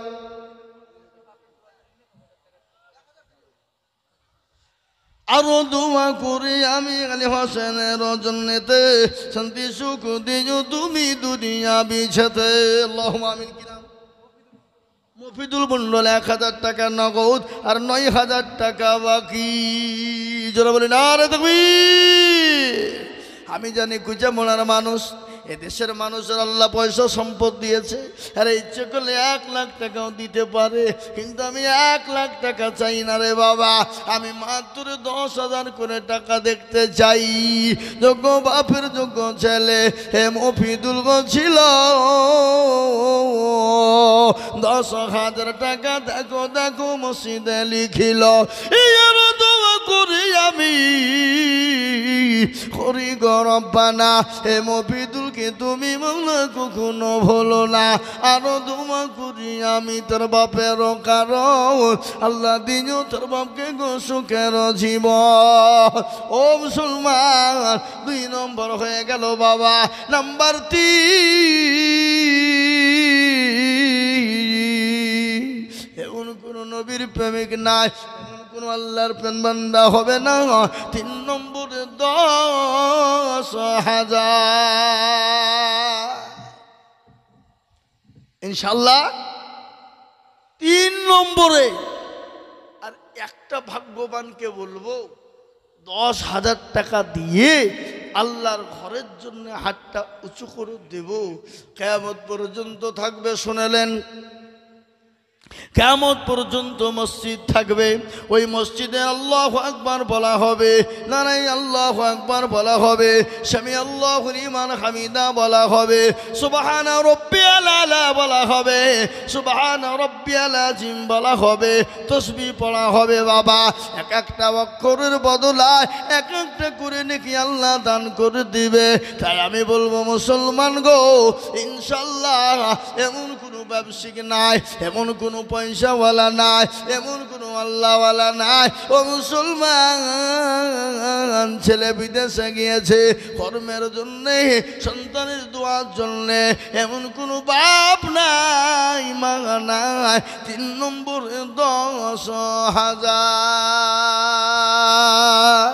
আরো দোয়া করি আমি আলী হোসেনের জন্যতে শান্তি সুখ দিও তুমি দুনিয়া বিছেতে আল্লাহুম্মা আমিন কিরাম মফিদুল মন্ডল এক হাজার টাকা নগদ আর নয় হাজার টাকা বাকি জোরে বলি নারে তাকবীর আমি জানি কুচা মোনার মানুষ এদেশের মানুষের আল্লাহ পয়সা সম্পদ দিয়েছে আর ইচ্ছে করলে এক লাখ টাকাও দিতে পারে কিন্তু আমি এক লাখ টাকা চাই না রে বাবা আমি মাত্র দশ হাজার করে টাকা দেখতে চাই যোগ্য বাপের যোগ্য ছেলে হে মফিদুল গো ছিল দশ হাজার টাকা দেখো দেখো মসজিদে লিখিল ইয়ার দোয়া করি আমি করি গরব্বানা হে মফিদুল কে তুমি মৌলা কখনো ভুলো না আরো দোয়া করি আমি তোর বাপের কারণ আল্লাহ দিও তোর বাপকে গো সুখের জীবন ও মুসলমান দুই নম্বর হয়ে গেল বাবা নাম্বার তিন এমন কোন নবীর প্রেমিক নাই কোন আল্লাহর প্রেম বান্দা হবে না তিন নম্বরে দশ হাজার ইনশাল্লাহ তিন নম্বরে আর একটা ভাগ্যবানকে বলবো দশ হাজার টাকা দিয়ে আল্লাহর ঘরের জন্য হাতটা উঁচু করে দেব কিয়ামত পর্যন্ত থাকবে শুনেলেন কিয়ামত পর্যন্ত মসজিদ থাকবে। ওই মসজিদে আল্লাহু আকবার বলা হবে, নারাই আল্লাহু আকবার বলা হবে, সামি আল্লাহু লিমান হামিদা বলা হবে, সুবহানা রাব্বিয়াল আলা বলা হবে, সুবহানা রাব্বিয়াল আযীম বলা হবে, তাসবিহ পড়া হবে। বাবা এক একটা অক্ষরের বদলায় এক একটা করে নেকি আল্লাহ দান করে দিবে। তাই আমি বলবো মুসলমান গো, ইনশাআল্লাহ এমন কোনো ব্যবসায়িক নাই, এমন কোনো পয়সাওয়ালা নাই, এমন কোনো আল্লাহওয়ালা নাই ও মুসলমান ছেলে বিদেশে গিয়েছে কর্মের জন্যে, সন্তানের দোয়ার জন্যে, এমন কোনো বাপ নাই মা নাই। তিন নম্বর দশ হাজার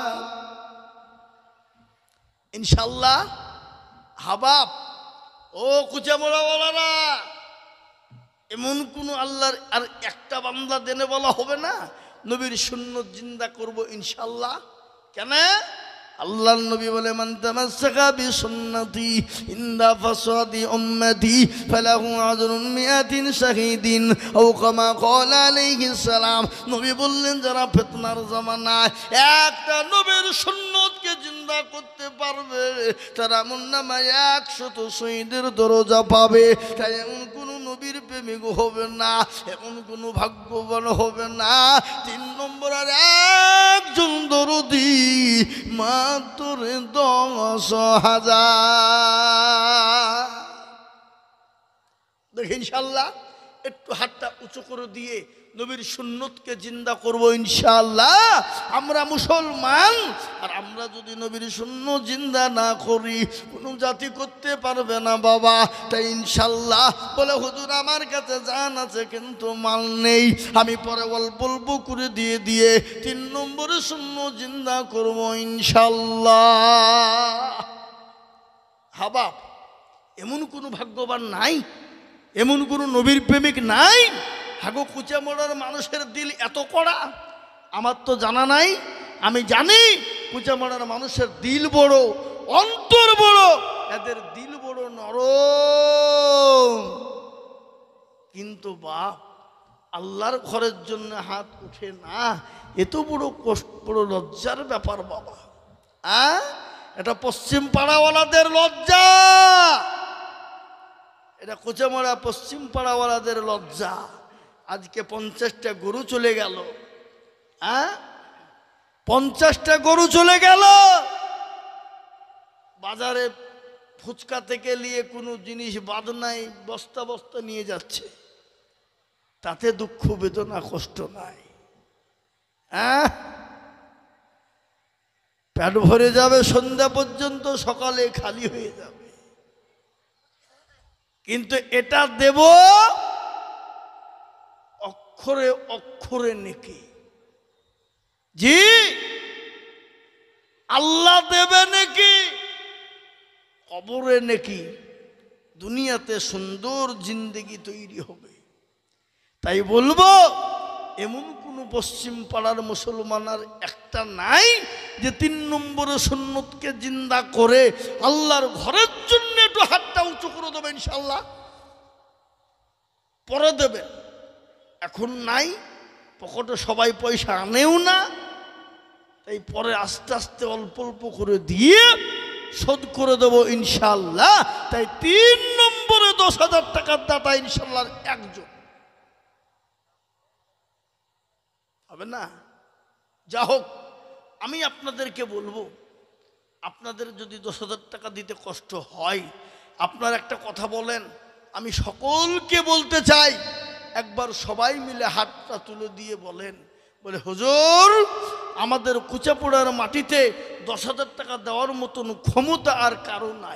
ইনশাল্লাহ। হাবাব ও কুচামোড়াওয়ালারা, এমন কোনো আল্লাহর আর একটা বান্দা দেনে বলা হবে না নবীর সুন্নত জিন্দা করব ইনশাল্লাহ। কেন? আল্লাহর নবী বলে, মান তামাসসাকা বিসুন্নতি ইনদা ফাসাদি উম্মতি ফালাহু আজরুম মিয়াতিন শাহীদিন আও কামা ক্বালা আলাইহিস সালাম। নবী বললেন, যারা ফিতনার জামানায় একটা নবীর সুন্নতকে জিন্দা করতে পারবে তারা আমলনামায় একশত শহীদের দরজা পাবে। তাই এমন কোনো নবীর প্রেমিক হবে না, এমন কোনো ভাগ্যবান হবে না। তিন নম্বর আর একজন দরদি মাত্র দশ হাজার। দেখি ইনশাল্লাহ একটু হাতটা উঁচু করে দিয়ে নবীর সুন্নতকে জিন্দা করব ইনশাআল্লাহ। আমরা মুসলমান, আর আমরা যদি নবীর সুন্নত জিন্দা না করি কোনো জাতি করতে পারবে না বাবা। তাই ইনশাআল্লাহ বলে, হুজুর আমার কাছে জান আছে কিন্তু মাল নেই, আমি পরে অল্প অল্প করে দিয়ে দিয়ে তিন নম্বরে সুন্নত জিন্দা করব ইনশাআল্লাহ। হাবাব এমন কোনো ভাগ্যবান নাই, এমন কোনো নবীর প্রেমিক নাই। হাগো কুচামোড়ার মানুষের দিল এত কড়া আমার তো জানা নাই। আমি জানি কুচামোড়ার মানুষের দিল বড়, অন্তর বড়, এদের দিল বড় নরম। কিন্তু বাপ আল্লাহর ঘরের জন্য হাত উঠে না, এত বড় কষ্ট, বড় লজ্জার ব্যাপার বাবা। হ্যাঁ, এটা পশ্চিম পাড়াওয়ালাদের লজ্জা, এটা কুচামোড়া পশ্চিম পাড়াওয়ালাদের লজ্জা। আজকে পঞ্চাশটা গরু চলে গেল, হ্যাঁ পঞ্চাশটা গরু চলে গেল। বাজারে ফুচকা থেকে নিয়ে কোনো জিনিস বাদ নাই, বস্তা বস্তা নিয়ে যাচ্ছে, তাতে দুঃখ বেদনা কষ্ট নাই। হ্যাঁ, পেট ভরে যাবে সন্ধ্যা পর্যন্ত, সকালে খালি হয়ে যাবে। কিন্তু এটা দেব অক্ষরে অক্ষরে নেকি। জি, আল্লাহ দেবে নাকি, কবরে নাকি, দুনিয়াতে সুন্দর জিন্দেগি তৈরি হবে। তাই বলবো, এমন কোনো পশ্চিম পাড়ার মুসলমান আর একটা নাই যে তিন নম্বরে সুন্নতকে জিন্দা করে আল্লাহর ঘরের জন্য একটু হাতটা উঁচু করে দেবে ইনশাল্লাহ। পরে দেবে, এখন নাই, পকেটে সবাই পয়সা আনেও না। তাই পরে আস্তে আস্তে অল্প অল্প করে দিয়ে শোধ করে দেবো ইনশাল্লাহ। তাই তিন নম্বরে দশ হাজার টাকার দাতা ইনশাল্লাহ একজন হবে না। যা হোক, আমি আপনাদেরকে বলবো, আপনাদের যদি দশ হাজার টাকা দিতে কষ্ট হয়, আপনার একটা কথা বলেন, আমি সকলকে বলতে চাই, একবার সবাই মিলে হাতটা তুলে দিয়ে বলেন, বলে হুজুর আমাদের কুচাপোড়ার মাটিতে দশ হাজার টাকা দেওয়ার মতন ক্ষমতা আর কারো নাই।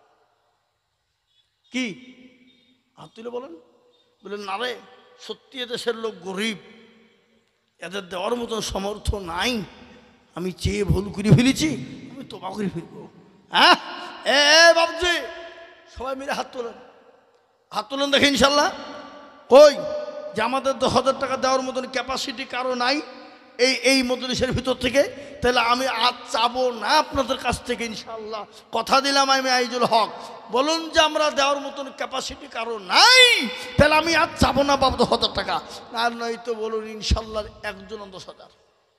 কি হাত তুলে বলেন, বলেন না রে সত্যি এদেশের লোক গরিব, এদের দেওয়ার মতন সমর্থ নাই, আমি চেয়ে ভুল করে ফেলেছি, আমি তোবা করে ফেলবো। হ্যাঁ এ বাবজি সবাই মিলে হাত তোলেন, হাত তোলেন দেখে ইনশাল্লাহ। কই যে আমাদের দশ হাজার টাকা দেওয়ার মতন ক্যাপাসিটি কারো নাই, এই এই মজলিসের ভিতর থেকে, তাহলে আমি আজ চাবো না আপনাদের কাছ থেকে ইনশাআল্লাহ, কথা দিলাম আমি আইজুল হক। বলুন যে আমরা দেওয়ার মতন ক্যাপাসিটি কারো নাই, তাহলে আমি আজ চাবো না বাবা দশ হাজার টাকা, আর নয়তো বলুন ইনশাআল্লাহ একজন দশ হাজার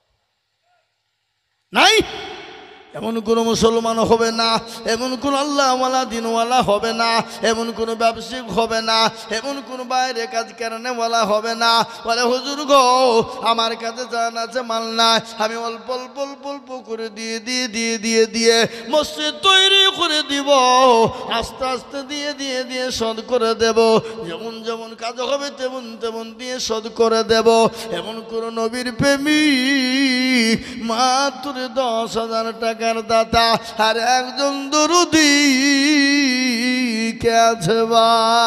নাই। এমন কোনো মুসলমান হবে না, এমন কোনো আল্লাহওয়ালা দিনওয়ালা হবে না, এমন কোনো ব্যবসায়িক হবে না, এমন কোনো বাইরে কাজ কারণেওয়ালা হবে না বলে হুজুর গো আমার কাছে জান আছে মাল নাই, আমি অল্প অল্প অল্প অল্প করে দিয়ে দিয়ে দিয়ে দিয়ে দিয়ে মসজিদ তৈরি করে দিব, আস্তে আস্তে দিয়ে দিয়ে দিয়ে শোধ করে দেব, যেমন যেমন কাজ হবে তেমন তেমন দিয়ে শোধ করে দেব। এমন কোনো নবীর প্রেমিক মাত্র দশ হাজার টাকা দাতা আর একজন দরুদি কে আছে বা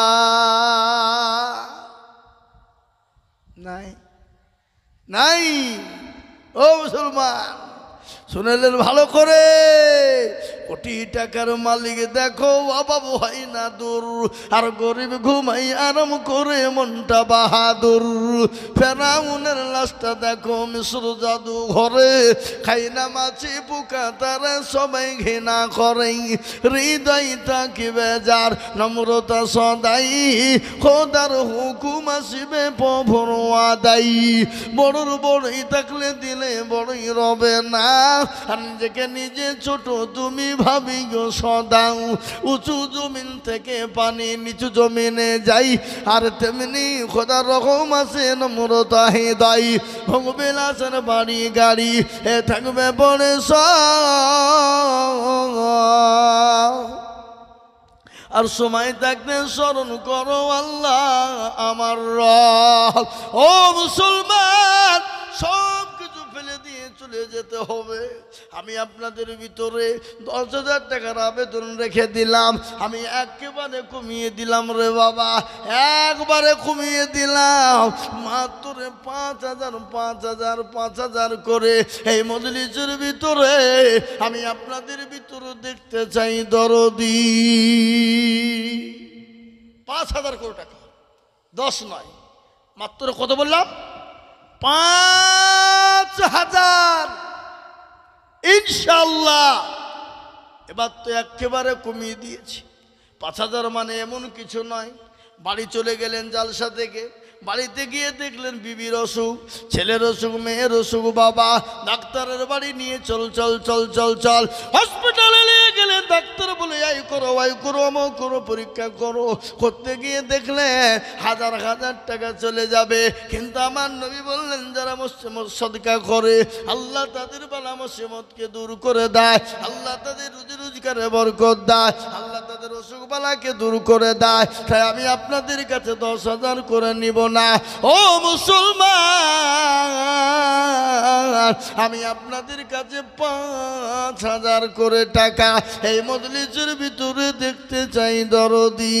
নাই? নাই। ও মুসলমান শুনেলেন ভালো করে, কোটি টাকার মালিক দেখো অভাব হয় না দূর, আর গরিব ঘুমাই আরাম করে মনটা বাহাদুর। ফেরাউনের লাশটা দেখো মিশ্র জাদু ঘরে, খাই না মাছি পোকা তারা সবাই ঘৃণা করে, হৃদয় তাকি বেজার নম্রতা সদাই, খোদার হুকুম আসিবে প্রভুর আদাই। বড়র বড়ই থাকলে দিলে বড়ই রবে না, আর নিজেকে নিজে ছোট তুমি ভাবি গো সদাও, উঁচু জমিন থেকে পানি নিচু জমিনে যাই, আর তেমনি খোদার রকম আছে নম্রতা হৃদয়। ভোগবে লাশের বাড়ি গাড়ি এ থাকবে পরে সব, আর সময় থাকতে স্মরণ করো আল্লাহ আমার রব। ও মুসলমান সব কিছু ফেলে দিয়ে চলে যেতে হবে। আমি আপনাদের ভিতরে দশ হাজার টাকার আবেদন রেখে দিলাম, আমি একেবারে কমিয়ে দিলাম রে বাবা, একবারে কমিয়ে দিলাম, মাত্র পাঁচ হাজার পাঁচ হাজার পাঁচ হাজার করে এই মজলিসের ভিতরে আমি আপনাদের ভিতরে দেখতে চাই দরদি। পাঁচ হাজার করে টাকা, দশ নয়, মাত্র কত বললাম? পাঁচ হাজার ইনশাল্লাহ। এবার তো একেবারে কমিয়ে দিয়েছি। পাঁচ হাজার মানে এমন কিছু নয়, বাড়ি চলে গেলেন জালসা থেকে, বাড়িতে গিয়ে দেখলেন বিবির অসুখ, ছেলের অসুখ, মেয়ের অসুখ, বাবা ডাক্তারের বাড়ি নিয়ে চল চল চল চল চল হসপিটালে নিয়ে গেলেন, ডাক্তার বলে আই করো আই করো আমো করো পরীক্ষা করো, করতে গিয়ে দেখলে হাজার হাজার টাকা চলে যাবে। কিন্তু আমার নবী বললেন যারা সদকা করে আল্লাহ তাদের বালা মুসিবতকে দূর করে দেয়, আল্লাহ তাদের রুজি রোজগারে বরকত দেয়, আল্লাহ তাদের অসুখ বালাকে দূর করে দেয়। তাই আমি আপনাদের কাছে দশ হাজার করে নিব না। ও মুসলমান আমি আপনাদের কাছে পাঁচ হাজার করে টাকা এই মজলিসের ভিতরে দেখতে চাই দরদি।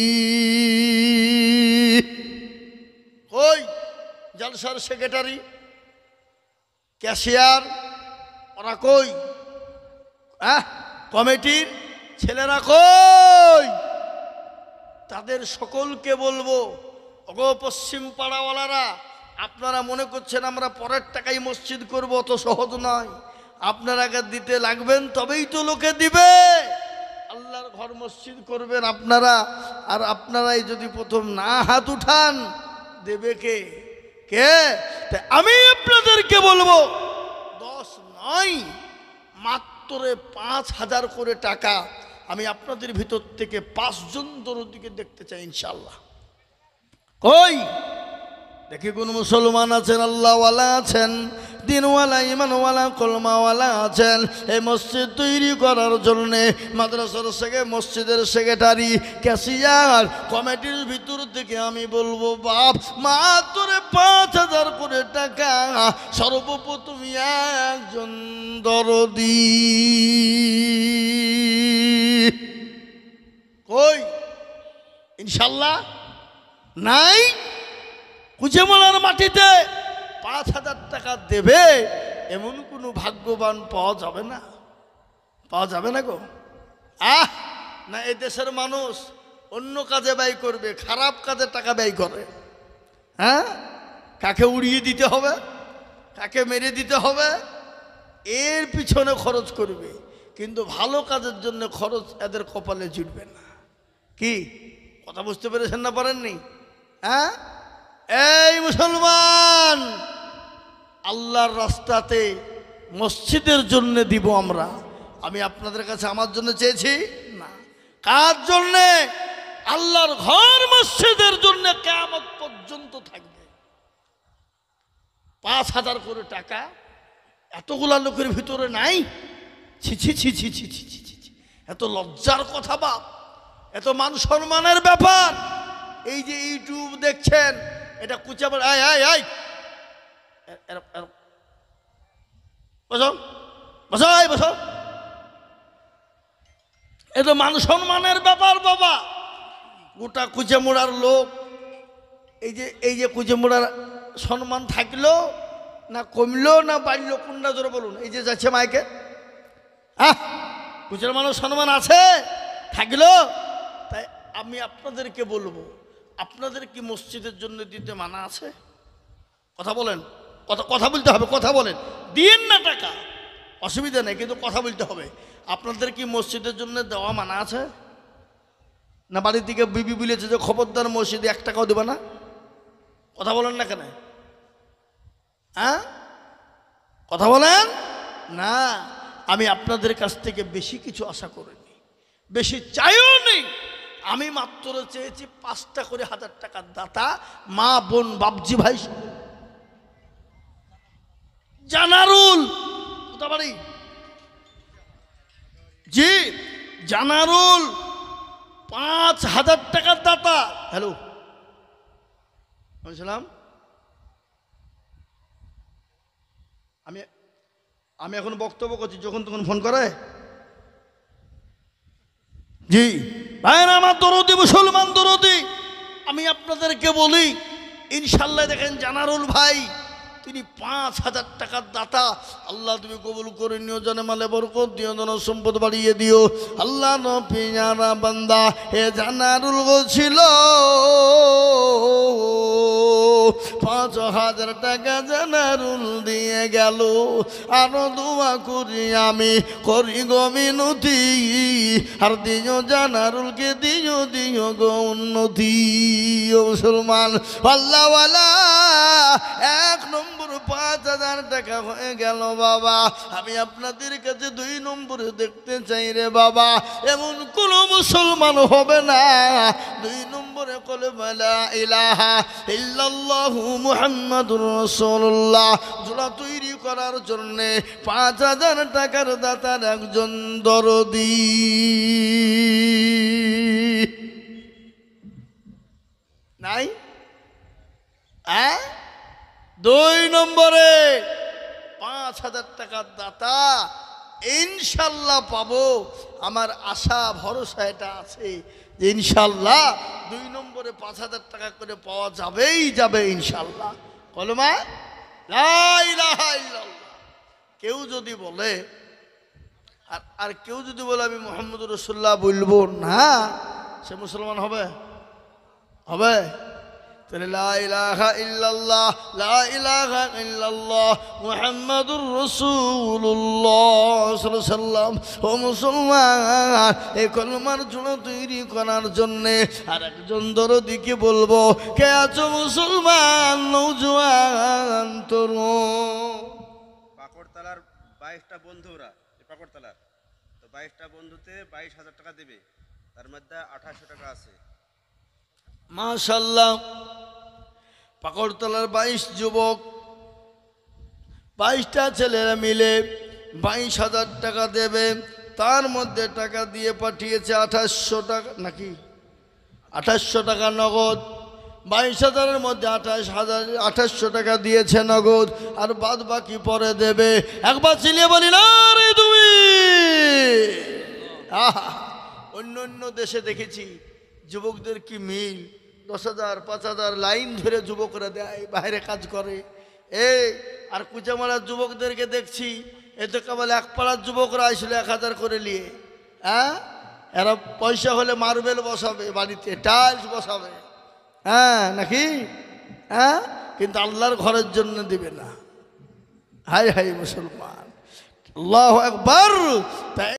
ওই জলসার সেক্রেটারি, ক্যাশিয়ার ওরা কই? হ্যাঁ, কমিটির ছেলেরা কই? তাদের সকলকে বলবো, ওগো পশ্চিম পাড়াওয়ালারা, আপনারা মনে করছেন আমরা পরের টাকায় মসজিদ করব, অত সহজ নয়। আপনারা আগে দিতে লাগবেন, তবেই তো লোকে দিবে। আল্লাহর ঘর মসজিদ করবেন আপনারা, আর আপনারাই যদি প্রথম না হাত উঠান দেবে কে? কে? আমি আপনাদেরকে বলবো দশ নয়, মাত্র পাঁচ হাজার করে টাকা আমি আপনাদের ভিতর থেকে পাঁচজন দরদিকে দেখতে চাই ইনশাল্লাহ। কই দেখি কোন মুসলমান আছেন, আল্লাহওয়ালা আছেন, দিনওয়ালা ইমানওয়ালা কলমাওয়ালা আছেন এই মসজিদ তৈরি করার জন্যে, মাদ্রাসার থেকে মসজিদের সেক্রেটারি, ক্যাশিয়ার, কমিটির ভিতর থেকে আমি বলবো বাপ মাত্র পাঁচ হাজার করে টাকা সর্বপ্রথম একজন দরদি। কই ইনশাল্লাহ নাই? কুচেমলার মাটিতে পাঁচ হাজার টাকা দেবে এমন কোনো ভাগ্যবান পাওয়া যাবে না, পাওয়া যাবে না গো। আহ না, এই দেশের মানুষ অন্য কাজে ব্যয় করবে, খারাপ কাজে টাকা ব্যয় করে। হ্যাঁ, কাকে উড়িয়ে দিতে হবে? কাকে মেরে দিতে হবে এর পিছনে খরচ করবে, কিন্তু ভালো কাজের জন্য খরচ এদের কপালে জুটবে না। কি কথা বুঝতে পেরেছেন না পারেননি? হ্যাঁ, এই মুসলমান, আল্লাহর রাস্তাতে মসজিদের জন্য দিব আমরা। আমি আপনাদের কাছে আমার জন্য চেয়েছি না, কার জন্যে? আল্লাহর ঘর মসজিদের জন্য কিয়ামত পর্যন্ত থাকবে। পাঁচ হাজার করে টাকা এতগুলা লোকের ভিতরে নাই? ছি ছি ছি ছি ছি ছি ছি ছি, এত লজ্জার কথা বাপ, এত মান সম্মানের ব্যাপার। এই যে ইউটিউব দেখছেন, এটা কুচা বলে আয় আয় আয় বসো বসো বসো, এ তো মান সম্মানের ব্যাপার বাবা। গোটা কুচেমুড়ার লোক, এই যে এই যে কুচেমুড়ার সম্মান থাকলো না কমলো না বাড়লো, কোনটা জোরে বলুন? এই যে যাচ্ছে মাইকে, আহ কুচের মানুষ সম্মান আছে থাকলো। তাই আমি আপনাদেরকে বলবো, আপনাদের কি মসজিদের জন্য দিতে মানা আছে? কথা বলেন, কথা কথা বলতে হবে, কথা বলেন। দিন না টাকা, অসুবিধা নেই, কিন্তু কথা বলতে হবে। আপনাদের কি মসজিদের জন্য দেওয়া মানা আছে? না বাড়ির দিকে বিবি বলেছে যে খবরদার মসজিদে এক টাকাও দেবে না? কথা বলেন না কেন? হ্যাঁ, কথা বলেন না। আমি আপনাদের কাছ থেকে বেশি কিছু আশা করিনি, বেশি চাইও নেই। আমি মাত্র চেয়েছি পাঁচটা করে হাজার টাকার দাতা, মা বোন বাবজি ভাই। জানারুল কোথা বাড়ি? জি জানারুল, পাঁচ হাজার টাকার দাতা। হ্যালো, বলছিলাম আমি আমি এখন বক্তব্য করছি, যখন তখন ফোন করে। জি ভাইরা আমার দরদি, মুসলমান দরদি, আমি আপনাদেরকে বলি ইনশাল্লাহ দেখেন জানারুল ভাই তিনি পাঁচ হাজার টাকার দাতা। আল্লাহ তুমি কবুল করে নিও, জানে মালে বরকত দিও, জন সম্পদ বাড়িয়ে দিও। আল্লাহ নপিয়ারা বান্দা হে জানারুল ছিল পাঁচ হাজার টাকা জানারুল দিয়ে গেল। আরো দোয়া করি আমি, করি গো মিনতি, আর দিও জানারুলকে দিও দিও গো উন্নতি। ও মুসলমান আল্লাহওয়ালা, এক নম্বর পাঁচ হাজার টাকা হয়ে গেল বাবা। আমি আপনাদের কাছে দুই নম্বরে দেখতে চাই রে বাবা, এমন কোন মুসলমান হবে না দুই নম্বরে কলেমা লা ইলাহা ইল্লাল্লাহু মুহাম্মাদুর রাসূলুল্লাহ জোড়া তৈরি করার জন্য পাঁচ হাজার টাকার দাতার একজন দরদি। নাই? হ্যাঁ, দুই নম্বরে পাঁচ হাজার টাকার দাতা ইনশাল্লাহ পাবো। আমার আশা ভরসা এটা আছে যে ইনশাল্লাহ দুই নম্বরে পাঁচ হাজার টাকা করে পাওয়া যাবেই যাবে ইনশাল্লাহ। কলমা লা ইলাহা ইল্লাল্লাহ। কেউ যদি বলে আর আর কেউ যদি বলে আমি মুহাম্মদুর রাসূলুল্লাহ বলবো না, সে মুসলমান হবে? হবে? তাহলে লা ইলাহা ইল্লাল্লাহ, লা ইলাহা ইল্লাল্লাহ মুহাম্মাদুর রাসূলুল্লাহ সাল্লাল্লাহু আলাইহি ওয়াসাল্লাম। ও মুসলমান, এই কলমার জোড়া তৈরি করার জন্য আর একজন দরদিকে বলবো, কে আছো মুসলমান নওজোয়ান তরুণ? পাকড়তলার বাইশটা বন্ধুরা, পাকড়তলার তো বাইশটা বন্ধুতে বাইশ হাজার টাকা দেবে, তার মধ্যে আঠাশশো টাকা আছে। মাশাআল্লাহ, পাকড়তলার বাইশ যুবক, বাইশটা ছেলেরা মিলে বাইশ হাজার টাকা দেবে। তার মধ্যে টাকা দিয়ে পাঠিয়েছে আঠাশশো টাকা, নাকি আঠাশশো টাকা নগদ। বাইশ হাজারের মধ্যে আঠাশ হাজার আঠাশশো টাকা দিয়েছে নগদ, আর বাদ বাকি পরে দেবে। একবার চিলিয়ে বলি না রে তুমি। আহা, অন্য অন্য দেশে দেখেছি যুবকদের কি মিল, দশ হাজার পাঁচ হাজার লাইন ধরে যুবকরা দেয়, বাইরে কাজ করে। এই আর কুচামারার যুবকদেরকে দেখছি, এতে কেবল এক পাড়ার যুবকরা আসলে এক হাজার করে নিয়ে, হ্যাঁ এরা পয়সা হলে মার্বেল বসাবে, বাড়িতে টাইলস বসাবে, হ্যাঁ নাকি? হ্যাঁ, কিন্তু আল্লাহর ঘরের জন্য দিবে না। হাই হাই মুসলমান, আল্লাহু আকবার। তাই